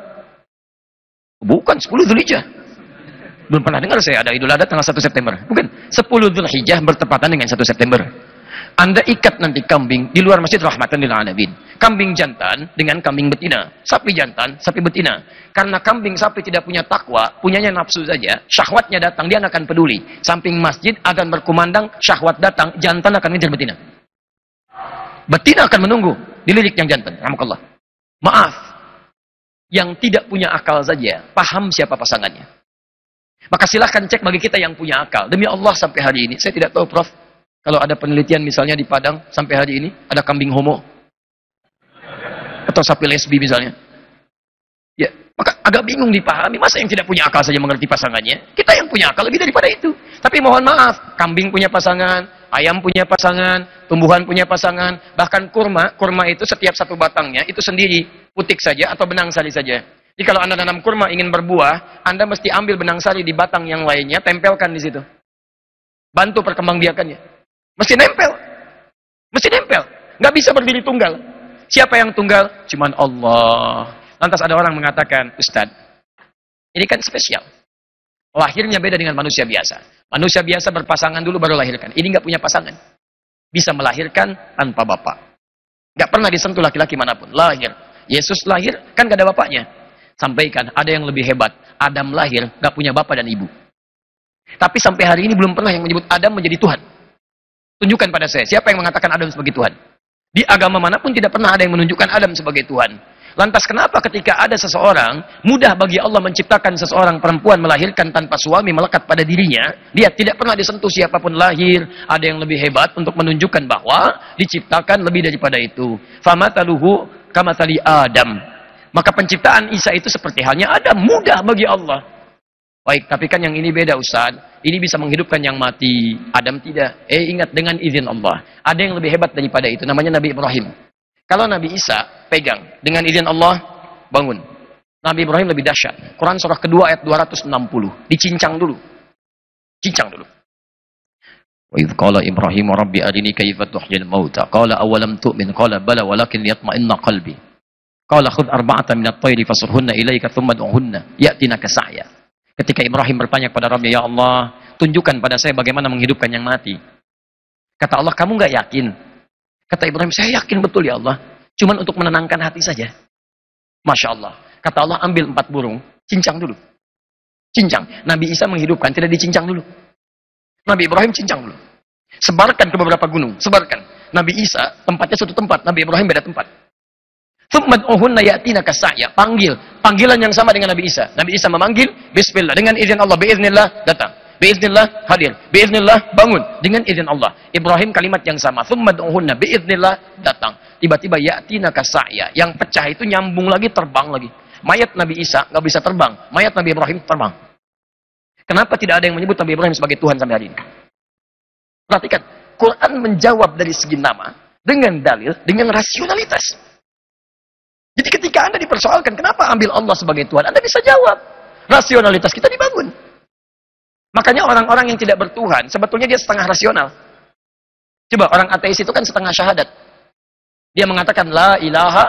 Bukan 10 Dzulhijjah. Belum pernah dengar saya ada Idul Adha tanggal 1 September. Bukan. 10 Dzulhijjah bertepatan dengan 1 September. Anda ikat nanti kambing di luar masjid rahmatan lil alamin. Kambing jantan dengan kambing betina. Sapi jantan, sapi betina. Karena kambing sapi tidak punya takwa, punyanya nafsu saja, syahwatnya datang, dia akan peduli. Samping masjid akan berkumandang, syahwat datang, jantan akan ngejar betina. Betina akan menunggu, dilirik yang jantan. Rahmatullah. Maaf. Yang tidak punya akal saja, paham siapa pasangannya. Maka silahkan cek bagi kita yang punya akal. Demi Allah sampai hari ini, saya tidak tahu Prof, kalau ada penelitian misalnya di Padang, sampai hari ini, ada kambing homo. Atau sapi lesbi misalnya. Ya, maka agak bingung dipahami. Masa yang tidak punya akal saja mengerti pasangannya? Kita yang punya akal lebih daripada itu. Tapi mohon maaf, kambing punya pasangan, ayam punya pasangan, tumbuhan punya pasangan. Bahkan kurma itu setiap satu batangnya, itu sendiri, putik saja atau benang sari saja. Jadi kalau Anda nanam kurma ingin berbuah, Anda mesti ambil benang sari di batang yang lainnya, tempelkan di situ. Bantu perkembangbiakannya. Mesti nempel. Mesti nempel. Nggak bisa berdiri tunggal. Siapa yang tunggal? Cuman Allah. Lantas ada orang mengatakan, Ustadz, ini kan spesial. Lahirnya beda dengan manusia biasa. Manusia biasa berpasangan dulu baru lahirkan. Ini nggak punya pasangan. Bisa melahirkan tanpa bapak. Nggak pernah disentuh laki-laki manapun. Lahir. Yesus lahir, kan nggak ada bapaknya. Sampaikan, ada yang lebih hebat. Adam lahir, nggak punya bapak dan ibu. Tapi sampai hari ini belum pernah yang menyebut Adam menjadi Tuhan. Tunjukkan pada saya, siapa yang mengatakan Adam sebagai Tuhan? Di agama manapun tidak pernah ada yang menunjukkan Adam sebagai Tuhan. Lantas kenapa ketika ada seseorang, mudah bagi Allah menciptakan seseorang perempuan melahirkan tanpa suami melekat pada dirinya, dia tidak pernah disentuh siapapun lahir, ada yang lebih hebat untuk menunjukkan bahwa diciptakan lebih daripada itu. Famataluhu kamathali Adam. Maka penciptaan Isa itu seperti halnya Adam, mudah bagi Allah. Baik, tapi kan yang ini beda Ustaz. Ini bisa menghidupkan yang mati. Adam tidak. Ingat, dengan izin Allah. Ada yang lebih hebat daripada itu. Namanya Nabi Ibrahim. Kalau Nabi Isa pegang. Dengan izin Allah, bangun. Nabi Ibrahim lebih dahsyat. Quran surah kedua ayat 260. Dicincang dulu. Cincang dulu. Wa idh qala Ibrahim Rabbi arini kaifa tuhyil mauta. Qala awalam tu'min. Qala bala walakin liyatma'inna qalbi. Qala khudh arba'atan minat tayri fasurhunna ilaika thumma du'hunna. Ya'tinaka sa'ya. Ketika Ibrahim bertanya kepada Rabbnya, ya Allah, tunjukkan pada saya bagaimana menghidupkan yang mati. Kata Allah, kamu nggak yakin? Kata Ibrahim, saya yakin betul ya Allah. Cuman untuk menenangkan hati saja. Masya Allah. Kata Allah, ambil 4 burung, cincang dulu. Cincang. Nabi Isa menghidupkan, tidak dicincang dulu. Nabi Ibrahim cincang dulu. Sebarkan ke beberapa gunung, sebarkan. Nabi Isa, tempatnya satu tempat, Nabi Ibrahim beda tempat. Thummad'uhunna ya'tinaka sa'ya. Panggil. Panggilan yang sama dengan Nabi Isa. Nabi Isa memanggil, bismillah. Dengan izin Allah, biiznillah, datang. Biiznillah, hadir. Biiznillah, bangun. Dengan izin Allah. Ibrahim kalimat yang sama. Thummad'uhunna, biiznillah, datang. Tiba-tiba ya'tinaka sa'ya. Yang pecah itu nyambung lagi, terbang lagi. Mayat Nabi Isa nggak bisa terbang. Mayat Nabi Ibrahim terbang. Kenapa tidak ada yang menyebut Nabi Ibrahim sebagai Tuhan sampai hari ini? Perhatikan. Quran menjawab dari segi nama, dengan dalil, dengan rasionalitas. Jadi ketika Anda dipersoalkan, kenapa ambil Allah sebagai Tuhan? Anda bisa jawab. Rasionalitas kita dibangun. Makanya orang-orang yang tidak bertuhan, sebetulnya dia setengah rasional. Coba, orang ateis itu kan setengah syahadat. Dia mengatakan, la ilaha,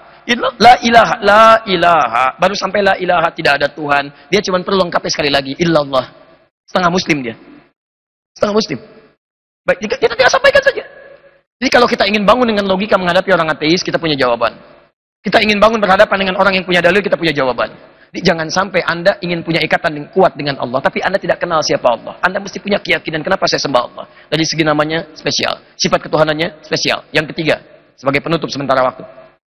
la ilaha, la ilaha. Baru sampai la ilaha, tidak ada Tuhan. Dia cuma perlu lengkapnya sekali lagi, illallah. Setengah muslim dia. Setengah muslim. Baik, kita sampaikan saja. Jadi kalau kita ingin bangun dengan logika menghadapi orang ateis, kita punya jawaban. Kita ingin bangun berhadapan dengan orang yang punya dalil, kita punya jawaban. Jadi, jangan sampai Anda ingin punya ikatan yang kuat dengan Allah, tapi Anda tidak kenal siapa Allah. Anda mesti punya keyakinan, kenapa saya sembah Allah. Dari segi namanya, spesial. Sifat ketuhanannya, spesial. Yang ketiga, sebagai penutup sementara waktu.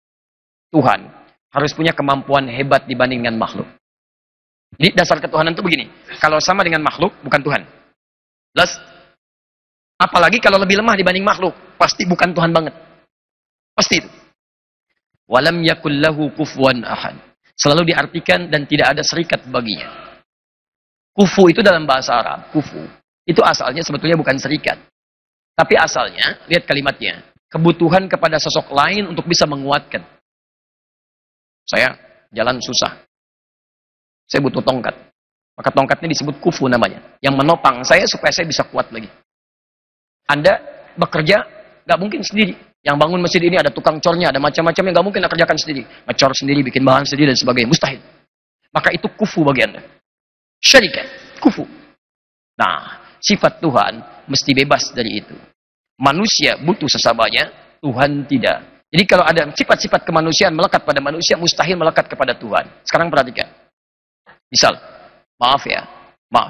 Tuhan harus punya kemampuan hebat dibanding dengan makhluk. Jadi, dasar ketuhanan itu begini. Kalau sama dengan makhluk, bukan Tuhan. Plus, apalagi kalau lebih lemah dibanding makhluk, pasti bukan Tuhan banget. Pasti itu. Walam yakul lahu kufuwan ahad. Selalu diartikan dan tidak ada serikat baginya. Kufu itu dalam bahasa Arab, kufu. Itu asalnya sebetulnya bukan serikat. Tapi asalnya, lihat kalimatnya. Kebutuhan kepada sosok lain untuk bisa menguatkan. Saya jalan susah. Saya butuh tongkat. Maka tongkatnya disebut kufu namanya. Yang menopang saya supaya saya bisa kuat lagi. Anda bekerja, gak mungkin sendiri. Yang bangun masjid ini ada tukang cornya, ada macam-macam yang nggak mungkin Anda kerjakan sendiri. Ngecor sendiri, bikin bahan sendiri, dan sebagainya. Mustahil. Maka itu kufu bagi Anda. Syarikat. Kufu. Nah, sifat Tuhan mesti bebas dari itu. Manusia butuh sesamanya, Tuhan tidak. Jadi kalau ada sifat-sifat kemanusiaan melekat pada manusia, mustahil melekat kepada Tuhan. Sekarang perhatikan. Misal, maaf ya, maaf.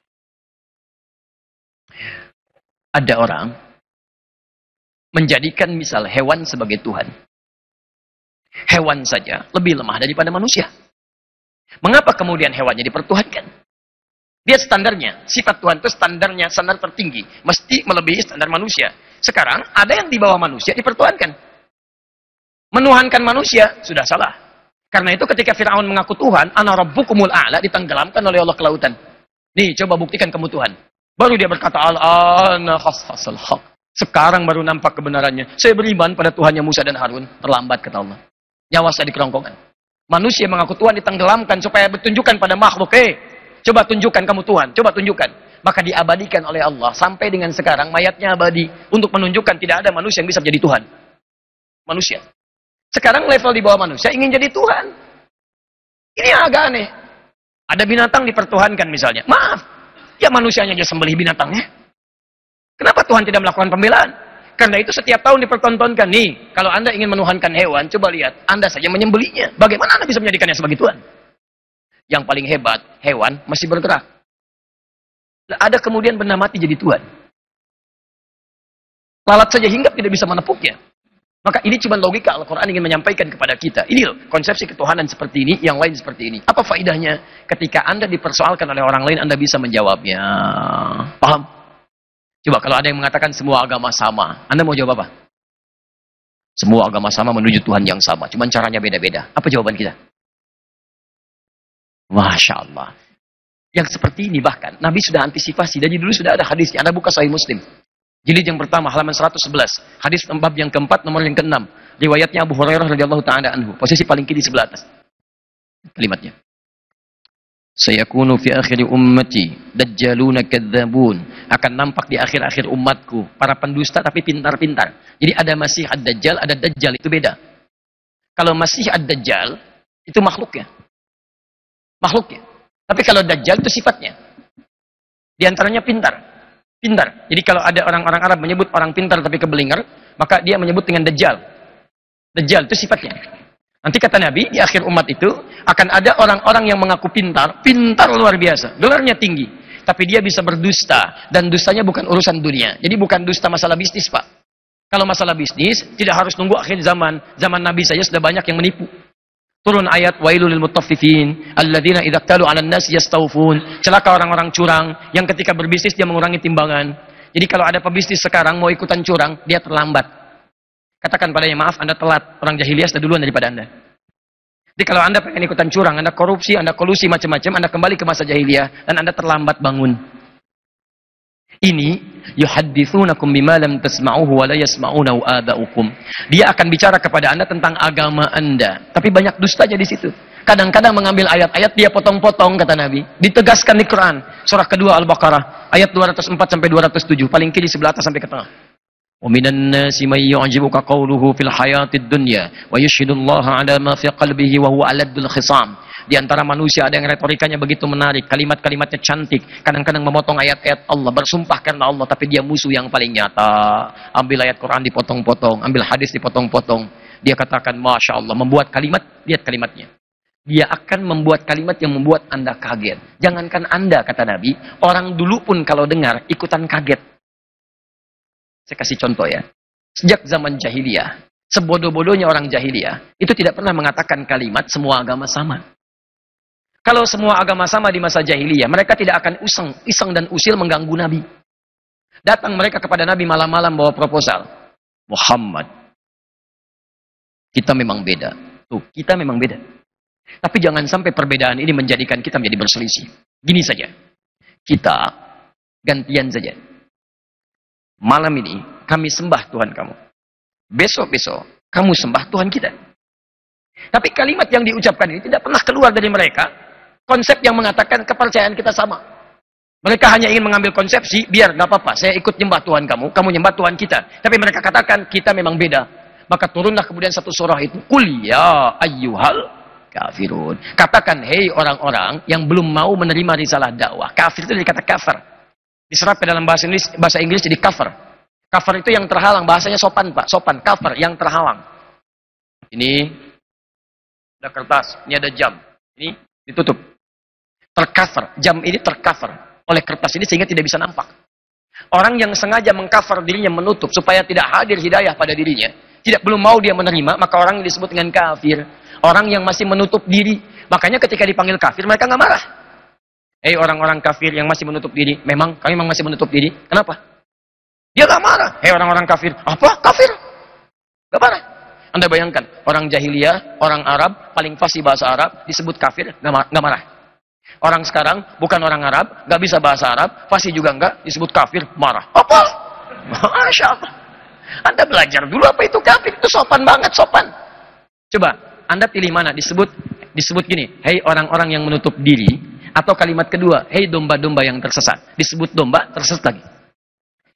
Ada orang menjadikan misal hewan sebagai Tuhan. Hewan saja lebih lemah daripada manusia. Mengapa kemudian hewannya dipertuhankan? Dia standarnya, sifat Tuhan itu standarnya, standar tertinggi. Mesti melebihi standar manusia. Sekarang ada yang di bawah manusia dipertuhankan. Menuhankan manusia, sudah salah. Karena itu ketika Fir'aun mengaku Tuhan, ana rabbukumul a'la, ditenggelamkan oleh Allah ke lautan. Nih, coba buktikan kamu Tuhan. Baru dia berkata, al-ana khasfasal haq. Sekarang baru nampak kebenarannya. Saya beriman pada Tuhannya Musa dan Harun. Terlambat kata Allah. Nyawa saya di kerongkongan. Manusia mengaku Tuhan ditenggelamkan supaya bertunjukkan pada makhluk. Coba tunjukkan kamu Tuhan. Coba tunjukkan. Maka diabadikan oleh Allah. Sampai dengan sekarang mayatnya abadi. Untuk menunjukkan tidak ada manusia yang bisa menjadi Tuhan. Manusia. Sekarang level di bawah manusia ingin jadi Tuhan. Ini yang agak aneh. Ada binatang dipertuhankan misalnya. Maaf, ya manusianya aja sembelih binatangnya. Kenapa Tuhan tidak melakukan pembelaan? Karena itu setiap tahun dipertontonkan. Nih, kalau Anda ingin menuhankan hewan, coba lihat. Anda saja menyembelihnya. Bagaimana Anda bisa menjadikannya sebagai Tuhan? Yang paling hebat, hewan masih bergerak. Ada kemudian benda mati jadi Tuhan. Lalat saja hinggap tidak bisa menepuknya. Maka ini cuma logika Al-Quran ingin menyampaikan kepada kita. Ini loh, konsepsi ketuhanan seperti ini, yang lain seperti ini. Apa faedahnya? Ketika Anda dipersoalkan oleh orang lain, Anda bisa menjawabnya. Paham? Coba kalau ada yang mengatakan semua agama sama, Anda mau jawab apa? Semua agama sama menuju Tuhan yang sama, cuma caranya beda-beda. Apa jawaban kita? Masya Allah. Yang seperti ini bahkan, Nabi sudah antisipasi. Dari dulu sudah ada hadisnya. Anda buka Sahih Muslim. Jilid yang pertama, halaman 111. Hadis bab yang keempat, nomor yang keenam. Riwayatnya Abu Hurairah radhiyallahu ta'ala anhu. Posisi paling kiri sebelah atas. Kalimatnya. Sayakunu fi akhiri ummati dajjaluna kadzabun. Akan nampak di akhir-akhir umatku para pendusta tapi pintar-pintar. Jadi ada Masih ad-Dajjal, ada Dajjal, itu beda. Kalau Masih ad-Dajjal itu makhluknya. Makhluknya. Tapi kalau Dajjal itu sifatnya. Di antaranya pintar. Pintar. Jadi kalau ada orang-orang Arab menyebut orang pintar tapi kebelingar, maka dia menyebut dengan Dajjal. Dajjal itu sifatnya. Nanti kata Nabi, di akhir umat itu akan ada orang-orang yang mengaku pintar, pintar luar biasa, gelarnya tinggi, tapi dia bisa berdusta, dan dustanya bukan urusan dunia. Jadi bukan dusta masalah bisnis, Pak. Kalau masalah bisnis, tidak harus nunggu akhir zaman. Zaman Nabi saja sudah banyak yang menipu. Turun ayat wailul lil mutaffifin alladzina idza qalu 'alan nas yastawfun. Celaka orang-orang curang yang ketika berbisnis dia mengurangi timbangan. Jadi kalau ada pebisnis sekarang mau ikutan curang, dia terlambat. Katakan padanya, maaf Anda telat. Orang jahiliyah sudah duluan daripada Anda. Jadi kalau Anda pengen ikutan curang, Anda korupsi, Anda kolusi macam-macam, Anda kembali ke masa jahiliyah dan Anda terlambat bangun. Ini yuhadditsunakum bima lam tasma'uhu wa la yasma'unahu aba'ukum. Dia akan bicara kepada Anda tentang agama Anda, tapi banyak dustanya di situ. Kadang-kadang mengambil ayat-ayat dia potong-potong, kata Nabi. Ditegaskan di Quran, surah kedua Al-Baqarah, ayat 204 sampai 207, paling kiri sebelah atas sampai ke tengah. Wa minan nasi may yu'jibuka qawluhu fil hayatid dunya wa yashhadullaha 'ala ma fi qalbihi wa huwa aladul khisam. Di antara manusia ada yang retorikanya begitu menarik, kalimat-kalimatnya cantik, kadang-kadang memotong ayat-ayat Allah, bersumpah karena Allah, tapi dia musuh yang paling nyata. Ambil ayat Quran dipotong-potong, ambil hadis dipotong-potong. Dia katakan, Masya Allah, membuat kalimat, lihat kalimatnya. Dia akan membuat kalimat yang membuat Anda kaget. Jangankan Anda, kata Nabi, orang dulu pun kalau dengar, ikutan kaget. Saya kasih contoh ya. Sejak zaman jahiliyah, sebodoh-bodohnya orang jahiliyah, itu tidak pernah mengatakan kalimat semua agama sama. Kalau semua agama sama di masa jahiliyah, mereka tidak akan iseng dan usil mengganggu Nabi. Datang mereka kepada Nabi malam-malam bawa proposal. Muhammad, kita memang beda. Tuh, kita memang beda. Tapi jangan sampai perbedaan ini menjadikan kita menjadi berselisih. Gini saja. Kita gantian saja. Malam ini kami sembah Tuhan kamu. Besok-besok kamu sembah Tuhan kita. Tapi kalimat yang diucapkan ini tidak pernah keluar dari mereka. Konsep yang mengatakan kepercayaan kita sama. Mereka hanya ingin mengambil konsepsi, biar gak apa-apa, saya ikut nyembah Tuhan kamu, kamu nyembah Tuhan kita. Tapi mereka katakan, kita memang beda. Maka turunlah kemudian satu surah itu. Qul ya ayyuhal kafirun. Katakan, hei orang-orang yang belum mau menerima risalah dakwah. Kafir itu dari kata kafir. Diserap ke dalam bahasa Inggris jadi kafir. Kafir itu yang terhalang, bahasanya sopan Pak. Sopan, kafir, yang terhalang. Ini ada kertas, ini ada jam. Ini ditutup. Tercover, jam ini tercover oleh kertas ini sehingga tidak bisa nampak. Orang yang sengaja mengcover dirinya, menutup supaya tidak hadir hidayah pada dirinya, belum mau dia menerima, maka orang yang disebut dengan kafir. Orang yang masih menutup diri, makanya ketika dipanggil kafir mereka nggak marah. Hei orang-orang kafir yang masih menutup diri, kami memang masih menutup diri. Kenapa? Dia nggak marah. Hei orang-orang kafir, apa kafir? Nggak marah. Anda bayangkan orang jahiliyah, orang Arab paling fasih bahasa Arab disebut kafir, nggak marah. Orang sekarang bukan orang Arab, nggak bisa bahasa Arab, fasih juga nggak, disebut kafir, marah. Apa? Masya Allah. Anda belajar dulu apa itu kafir, itu sopan banget, sopan. Coba, Anda pilih mana? Disebut gini, hei orang-orang yang menutup diri, atau kalimat kedua, hei domba-domba yang tersesat. Disebut domba, tersesat lagi.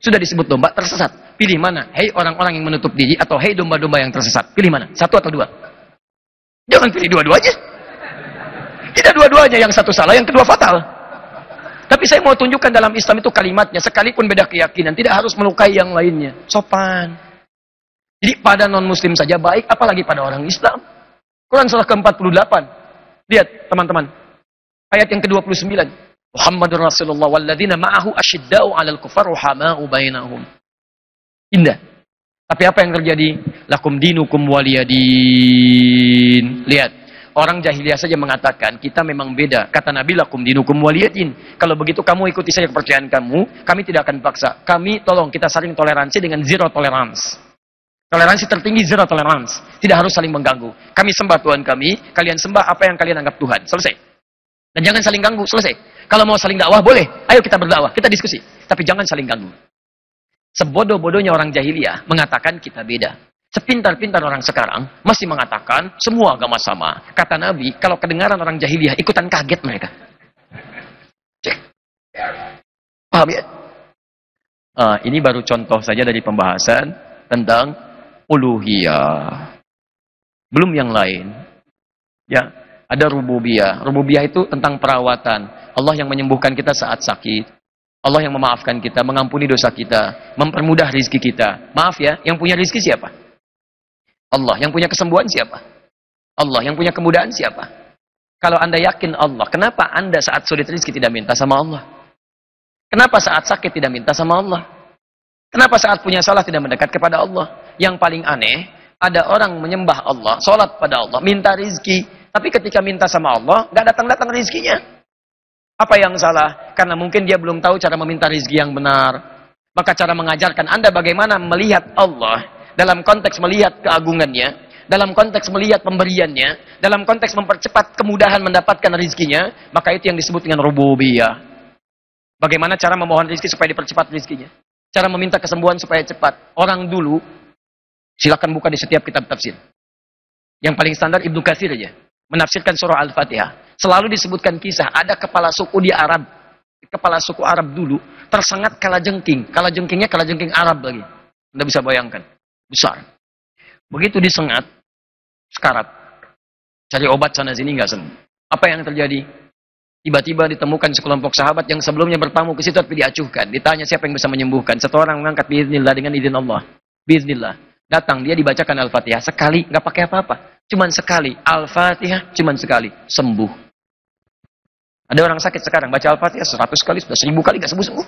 Sudah disebut domba tersesat. Pilih mana? Hei orang-orang yang menutup diri atau hei domba-domba yang tersesat. Pilih mana? Satu atau dua? Jangan pilih dua-duanya. Tidak dua-duanya, yang satu salah, yang kedua fatal. Tapi saya mau tunjukkan dalam Islam itu kalimatnya, sekalipun beda keyakinan, tidak harus melukai yang lainnya. Sopan. Jadi pada non-muslim saja baik, apalagi pada orang Islam. Quran surah ke-48. Lihat teman-teman. Ayat yang ke-29. Muhammadur Rasulullah walladzina ma'ahu asyidda'u 'alal kufar ruhama'u bainahum. Indah. Tapi apa yang terjadi? Lakum dinukum waliyadin. Lihat. Orang jahiliyah saja mengatakan, kita memang beda. Kata Nabi, lakum dinukum waliyadin. Kalau begitu kamu ikuti saja kepercayaan kamu, kami tidak akan paksa. Kami, tolong, kita saling toleransi dengan zero tolerance. Toleransi tertinggi, zero tolerance. Tidak harus saling mengganggu. Kami sembah Tuhan kami, kalian sembah apa yang kalian anggap Tuhan. Selesai. Dan jangan saling ganggu, selesai. Kalau mau saling dakwah, boleh. Ayo kita berdakwah, kita diskusi. Tapi jangan saling ganggu. Sebodoh-bodohnya orang jahiliyah mengatakan kita beda. Sepintar-pintar orang sekarang masih mengatakan semua agama sama. Kata Nabi, kalau kedengaran orang jahiliyah ikutan kaget mereka. Cek. Paham ya? Ini baru contoh saja dari pembahasan tentang uluhiyah. Belum yang lain. Ya, ada rububiyah. Rububiyah itu tentang perawatan. Allah yang menyembuhkan kita saat sakit. Allah yang memaafkan kita, mengampuni dosa kita, mempermudah rizki kita. Maaf ya, yang punya rizki siapa? Allah. Yang punya kesembuhan siapa? Allah. Yang punya kemudahan siapa? Kalau Anda yakin Allah, kenapa Anda saat sulit rizki tidak minta sama Allah? Kenapa saat sakit tidak minta sama Allah? Kenapa saat punya salah tidak mendekat kepada Allah? Yang paling aneh, ada orang menyembah Allah, sholat pada Allah, minta rizki. Tapi ketika minta sama Allah, nggak datang-datang rizkinya. Apa yang salah? Karena mungkin dia belum tahu cara meminta rizki yang benar. Maka cara mengajarkan Anda bagaimana melihat Allah, dalam konteks melihat keagungannya, dalam konteks melihat pemberiannya, dalam konteks mempercepat kemudahan mendapatkan rizkinya, maka itu yang disebut dengan rububiyah. Bagaimana cara memohon rizki supaya dipercepat rizkinya? Cara meminta kesembuhan supaya cepat. Orang dulu, silakan buka di setiap kitab tafsir. Yang paling standar Ibnu Katsir aja. Menafsirkan surah Al-Fatihah. Selalu disebutkan kisah, ada kepala suku di Arab. Kepala suku Arab dulu, tersengat kalajengking. Kalajengkingnya kalajengking Arab lagi. Anda bisa bayangkan. Besar. Begitu disengat, sekarat. Cari obat sana sini nggak sembuh. Apa yang terjadi? Tiba-tiba ditemukan sekelompok sahabat yang sebelumnya bertamu ke situ tapi diacuhkan. Ditanya siapa yang bisa menyembuhkan. Satu orang mengangkat biiznillah dengan izin Allah. Biiznillah. Datang dia dibacakan Al-Fatihah sekali, nggak pakai apa-apa. Cuman sekali. Al-Fatihah cuman sekali. Sembuh. Ada orang sakit sekarang baca Al-Fatihah 100 kali, sudah 1000 kali nggak sembuh-sembuh.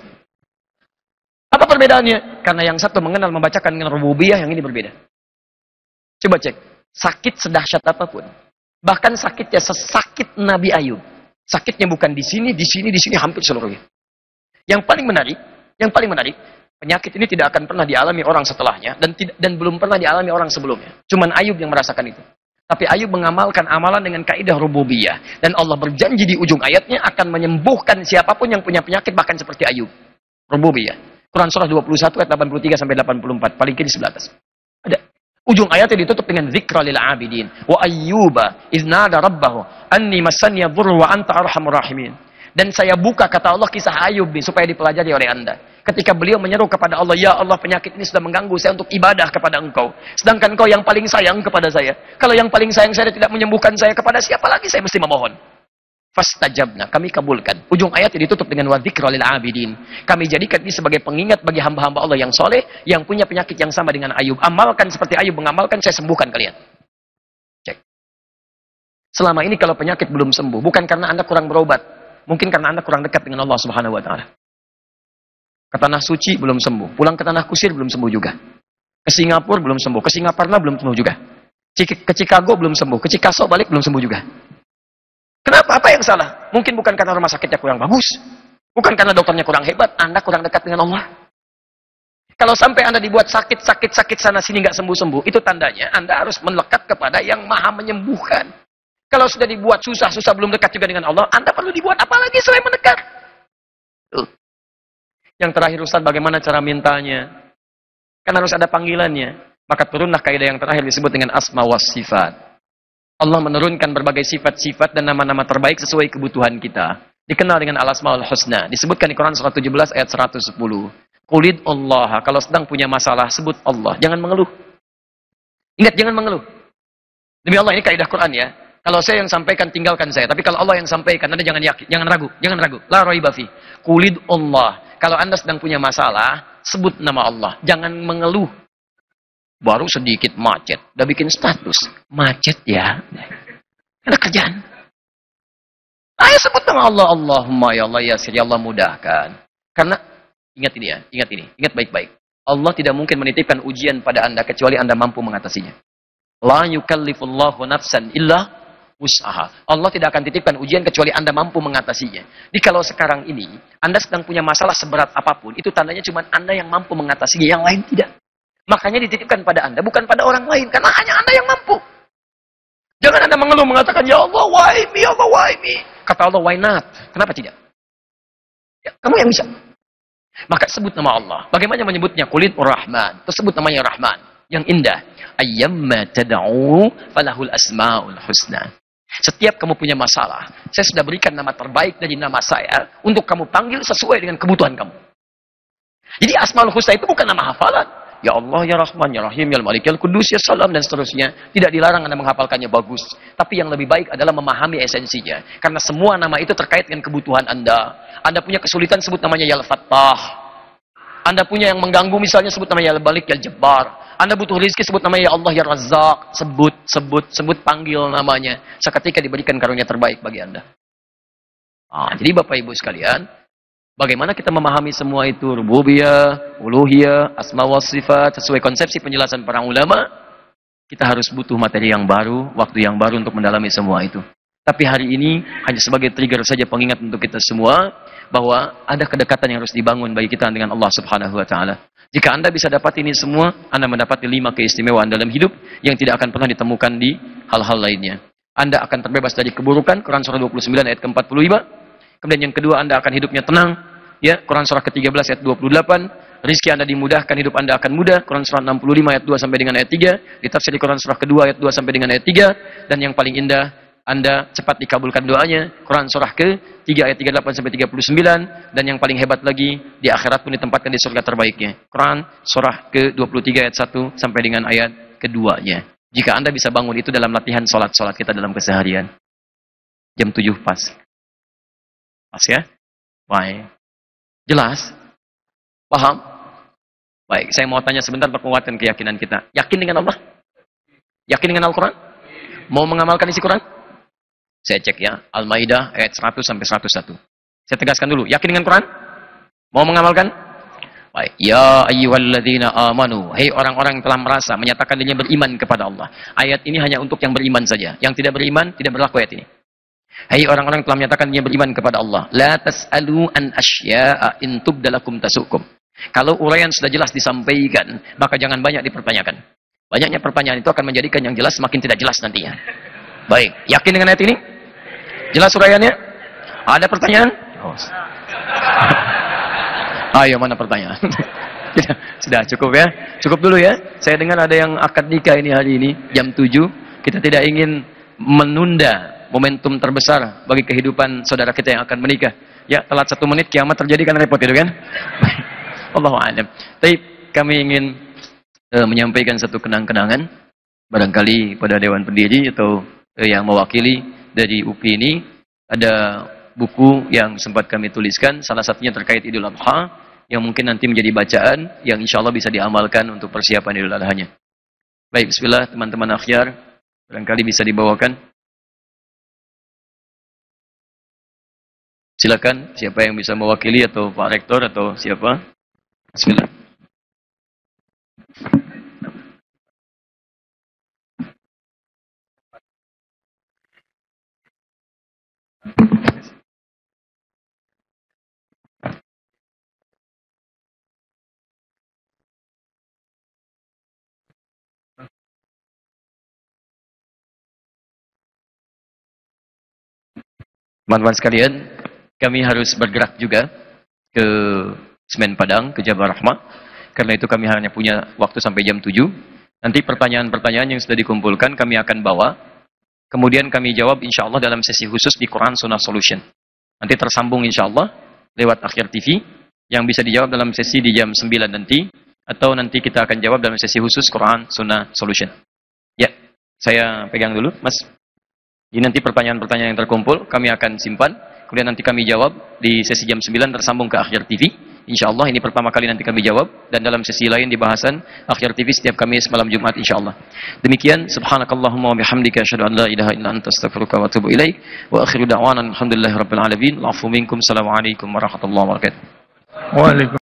Apa perbedaannya? Karena yang satu mengenal membacakan dengan rububiyah, yang ini berbeda. Coba cek. Sakit sedahsyat apapun. Bahkan sakitnya sesakit Nabi Ayub. Sakitnya bukan di sini, hampir seluruhnya. Yang paling menarik, penyakit ini tidak akan pernah dialami orang setelahnya dan belum pernah dialami orang sebelumnya. Cuman Ayub yang merasakan itu. Tapi Ayub mengamalkan amalan dengan kaidah rububiyah dan Allah berjanji di ujung ayatnya akan menyembuhkan siapapun yang punya penyakit bahkan seperti Ayub. Rububiyah. Quran surah 21 ayat 83 sampai 84, paling kiri sebelah atas. Ada. Ujung ayatnya ditutup dengan zikra lil abidin. Wa ayyuba iznada rabbahu anni massani yadhurru wa anta arhamur rahimin. Dan saya buka kata Allah kisah Ayub ini supaya dipelajari oleh Anda. Ketika beliau menyeru kepada Allah, ya Allah penyakit ini sudah mengganggu saya untuk ibadah kepada Engkau. Sedangkan Engkau yang paling sayang kepada saya. Kalau yang paling sayang saya tidak menyembuhkan saya, kepada siapa lagi saya mesti memohon? Fastajabna, kami kabulkan. Ujung ayat ditutup dengan wa dzikra lil abidin. Kami jadikan ini sebagai pengingat bagi hamba-hamba Allah yang soleh, yang punya penyakit yang sama dengan Ayub. Amalkan seperti Ayub mengamalkan, saya sembuhkan kalian. Cek. Selama ini kalau penyakit belum sembuh, bukan karena Anda kurang berobat, mungkin karena Anda kurang dekat dengan Allah Subhanahu wa taala. Ke tanah suci belum sembuh, pulang ke tanah kusir belum sembuh juga. Ke Singapura belum sembuh, ke Singaparna belum sembuh juga. Ke Chicago belum sembuh, ke Chicago balik belum sembuh juga. Kenapa? Apa yang salah? Mungkin bukan karena rumah sakitnya kurang bagus. Bukan karena dokternya kurang hebat. Anda kurang dekat dengan Allah. Kalau sampai Anda dibuat sakit sana sini nggak sembuh-sembuh, itu tandanya Anda harus melekat kepada yang maha menyembuhkan. Kalau sudah dibuat susah belum dekat juga dengan Allah, Anda perlu dibuat apa lagi selain mendekat? Tuh. Yang terakhir Ustaz, bagaimana cara mintanya? Kan harus ada panggilannya. Maka turunlah kaidah yang terakhir disebut dengan asma was sifat. Allah menurunkan berbagai sifat-sifat dan nama-nama terbaik sesuai kebutuhan kita. Dikenal dengan al-asmaul husna. Disebutkan di Quran surah 17 ayat 110. Qulid Allah. Kalau sedang punya masalah, sebut Allah. Jangan mengeluh. Ingat, jangan mengeluh. Demi Allah, ini kaidah Quran ya. Kalau saya yang sampaikan, tinggalkan saya. Tapi kalau Allah yang sampaikan, Anda jangan yakin, jangan ragu, jangan ragu. La raiba fi. Qulid Allah. Kalau Anda sedang punya masalah, sebut nama Allah. Jangan mengeluh. Baru sedikit macet, udah bikin status. Macet ya. Ada kerjaan. Ayo sebut nama Allah. Allahumma ya Allah ya sir, ya Allah mudahkan. Karena, ingat ini ya, ingat baik-baik. Allah tidak mungkin menitipkan ujian pada Anda kecuali Anda mampu mengatasinya. La yukallifullahu nafsan illa wus'aha. Allah tidak akan titipkan ujian kecuali Anda mampu mengatasinya. Jadi kalau sekarang ini Anda sedang punya masalah seberat apapun, itu tandanya cuma Anda yang mampu mengatasinya, yang lain tidak. Makanya dititipkan pada Anda, bukan pada orang lain, karena hanya Anda yang mampu. Jangan Anda mengeluh mengatakan, ya Allah, why me, Allah, why me. Kata Allah, why not? Kenapa tidak? Ya, kamu yang bisa. Maka sebut nama Allah. Bagaimana menyebutnya? Qulid Rahman. Tersebut namanya Rahman. Yang indah. Ayyamma tad'u falahul asmaul husna. Setiap kamu punya masalah, saya sudah berikan nama terbaik dari nama saya untuk kamu panggil sesuai dengan kebutuhan kamu. Jadi asmaul husna itu bukan nama hafalan. Ya Allah, ya Rahman, ya Rahim, ya Malik, ya Kudus, ya Salam, dan seterusnya. Tidak dilarang Anda menghafalkannya bagus. Tapi yang lebih baik adalah memahami esensinya. Karena semua nama itu terkait dengan kebutuhan Anda. Anda punya kesulitan, sebut namanya Ya Al-Fattah. Anda punya yang mengganggu, misalnya sebut namanya Ya Al-Balik, Ya Al-Jabbar. Anda butuh rezeki, sebut namanya Ya Allah, Ya Razzaq. Sebut, panggil namanya. Seketika diberikan karunia terbaik bagi Anda. Jadi Bapak Ibu sekalian, bagaimana kita memahami semua itu? Rububiyah, uluhiyah, asma wa sifat, sesuai konsepsi penjelasan para ulama, kita harus butuh materi yang baru, waktu yang baru untuk mendalami semua itu. Tapi hari ini hanya sebagai trigger saja, pengingat untuk kita semua, bahwa ada kedekatan yang harus dibangun bagi kita dengan Allah Subhanahu wa Ta'ala. Jika Anda bisa dapat ini semua, Anda mendapati 5 keistimewaan dalam hidup yang tidak akan pernah ditemukan di hal-hal lainnya. Anda akan terbebas dari keburukan, Quran surah 29 ayat ke-45. Kemudian yang kedua, Anda akan hidupnya tenang, ya, Quran surah ke-13 ayat 28. Rizki Anda dimudahkan, hidup Anda akan mudah, Quran surah 65 ayat 2 sampai dengan ayat 3. Ditafsir di Quran surah kedua ayat 2 sampai dengan ayat 3. Dan yang paling indah, Anda cepat dikabulkan doanya, Quran surah ke-3 ayat 38 sampai 39. Dan yang paling hebat lagi, di akhirat pun ditempatkan di surga terbaiknya, Quran surah ke-23 ayat 1 sampai dengan ayat keduanya. Jika Anda bisa bangun itu dalam latihan sholat-sholat kita dalam keseharian. Jam 7 pas. Pas ya? Baik. Jelas? Paham? Baik, saya mau tanya sebentar perkuatan keyakinan kita. Yakin dengan Allah? Yakin dengan Al-Quran? Mau mengamalkan isi Quran? Saya cek ya, Al-Maidah ayat 100 sampai 101. Saya tegaskan dulu, yakin dengan Quran? Mau mengamalkan? Baik. Ya ayyuhalladzina amanu. Hei orang-orang yang telah merasa, menyatakan dirinya beriman kepada Allah. Ayat ini hanya untuk yang beriman saja. Yang tidak beriman, tidak berlaku ayat ini. Hei orang-orang yang telah menyatakan dirinya beriman kepada Allah. La tas'alu an asya'a in tubdalakum tasukum. Kalau uraian sudah jelas disampaikan, maka jangan banyak dipertanyakan. Banyaknya pertanyaan itu akan menjadikan yang jelas semakin tidak jelas nantinya. Baik, yakin dengan ayat ini? Jelas uraiannya? Ada pertanyaan? Oh. Ayo, mana pertanyaan? Sudah cukup ya? Cukup dulu ya. Saya dengar ada yang akad nikah ini hari ini, jam 7. Kita tidak ingin menunda momentum terbesar bagi kehidupan saudara kita yang akan menikah. Ya, telat 1 menit, kiamat terjadi, kan repot itu kan? Allahu a'lam. Tapi kami ingin menyampaikan satu kenang-kenangan. Barangkali pada Dewan Pendiri atau yang mewakili dari UPI ini, ada buku yang sempat kami tuliskan, salah satunya terkait Idul Adha, yang mungkin nanti menjadi bacaan, yang insya Allah bisa diamalkan untuk persiapan Idul Adha-nya. Baik, bismillah teman-teman akhyar, barangkali bisa dibawakan. Silakan, siapa yang bisa mewakili, atau Pak Rektor, atau siapa? Bismillah. Teman-teman sekalian, kami harus bergerak juga ke Semen Padang, ke Jabal Rahmah. Karena itu kami hanya punya waktu sampai jam 7. Nanti pertanyaan-pertanyaan yang sudah dikumpulkan kami akan bawa. Kemudian kami jawab insya Allah dalam sesi khusus di Quran Sunnah Solution. Nanti tersambung insya Allah lewat Akhir TV. Yang bisa dijawab dalam sesi di jam 9 nanti, atau nanti kita akan jawab dalam sesi khusus Quran Sunnah Solution. Ya, saya pegang dulu, Mas. Ini nanti pertanyaan-pertanyaan yang terkumpul kami akan simpan, kemudian nanti kami jawab di sesi jam 9 tersambung ke Akhir TV. InsyaAllah ini pertama kali nanti kami jawab, dan dalam sesi lain di bahasan Akhir TV setiap Kamis malam Jumat insyaAllah. Demikian, subhanakallahumma wa bihamdika asyhadu an la ilaha illa anta astaghfiruka wa atubu ilaik, wa akhiru da'wana alhamdulillahirabbil alamin. Al'afu minkum, assalamualaikum warahmatullahi wabarakatuh. Waalaikumsalam.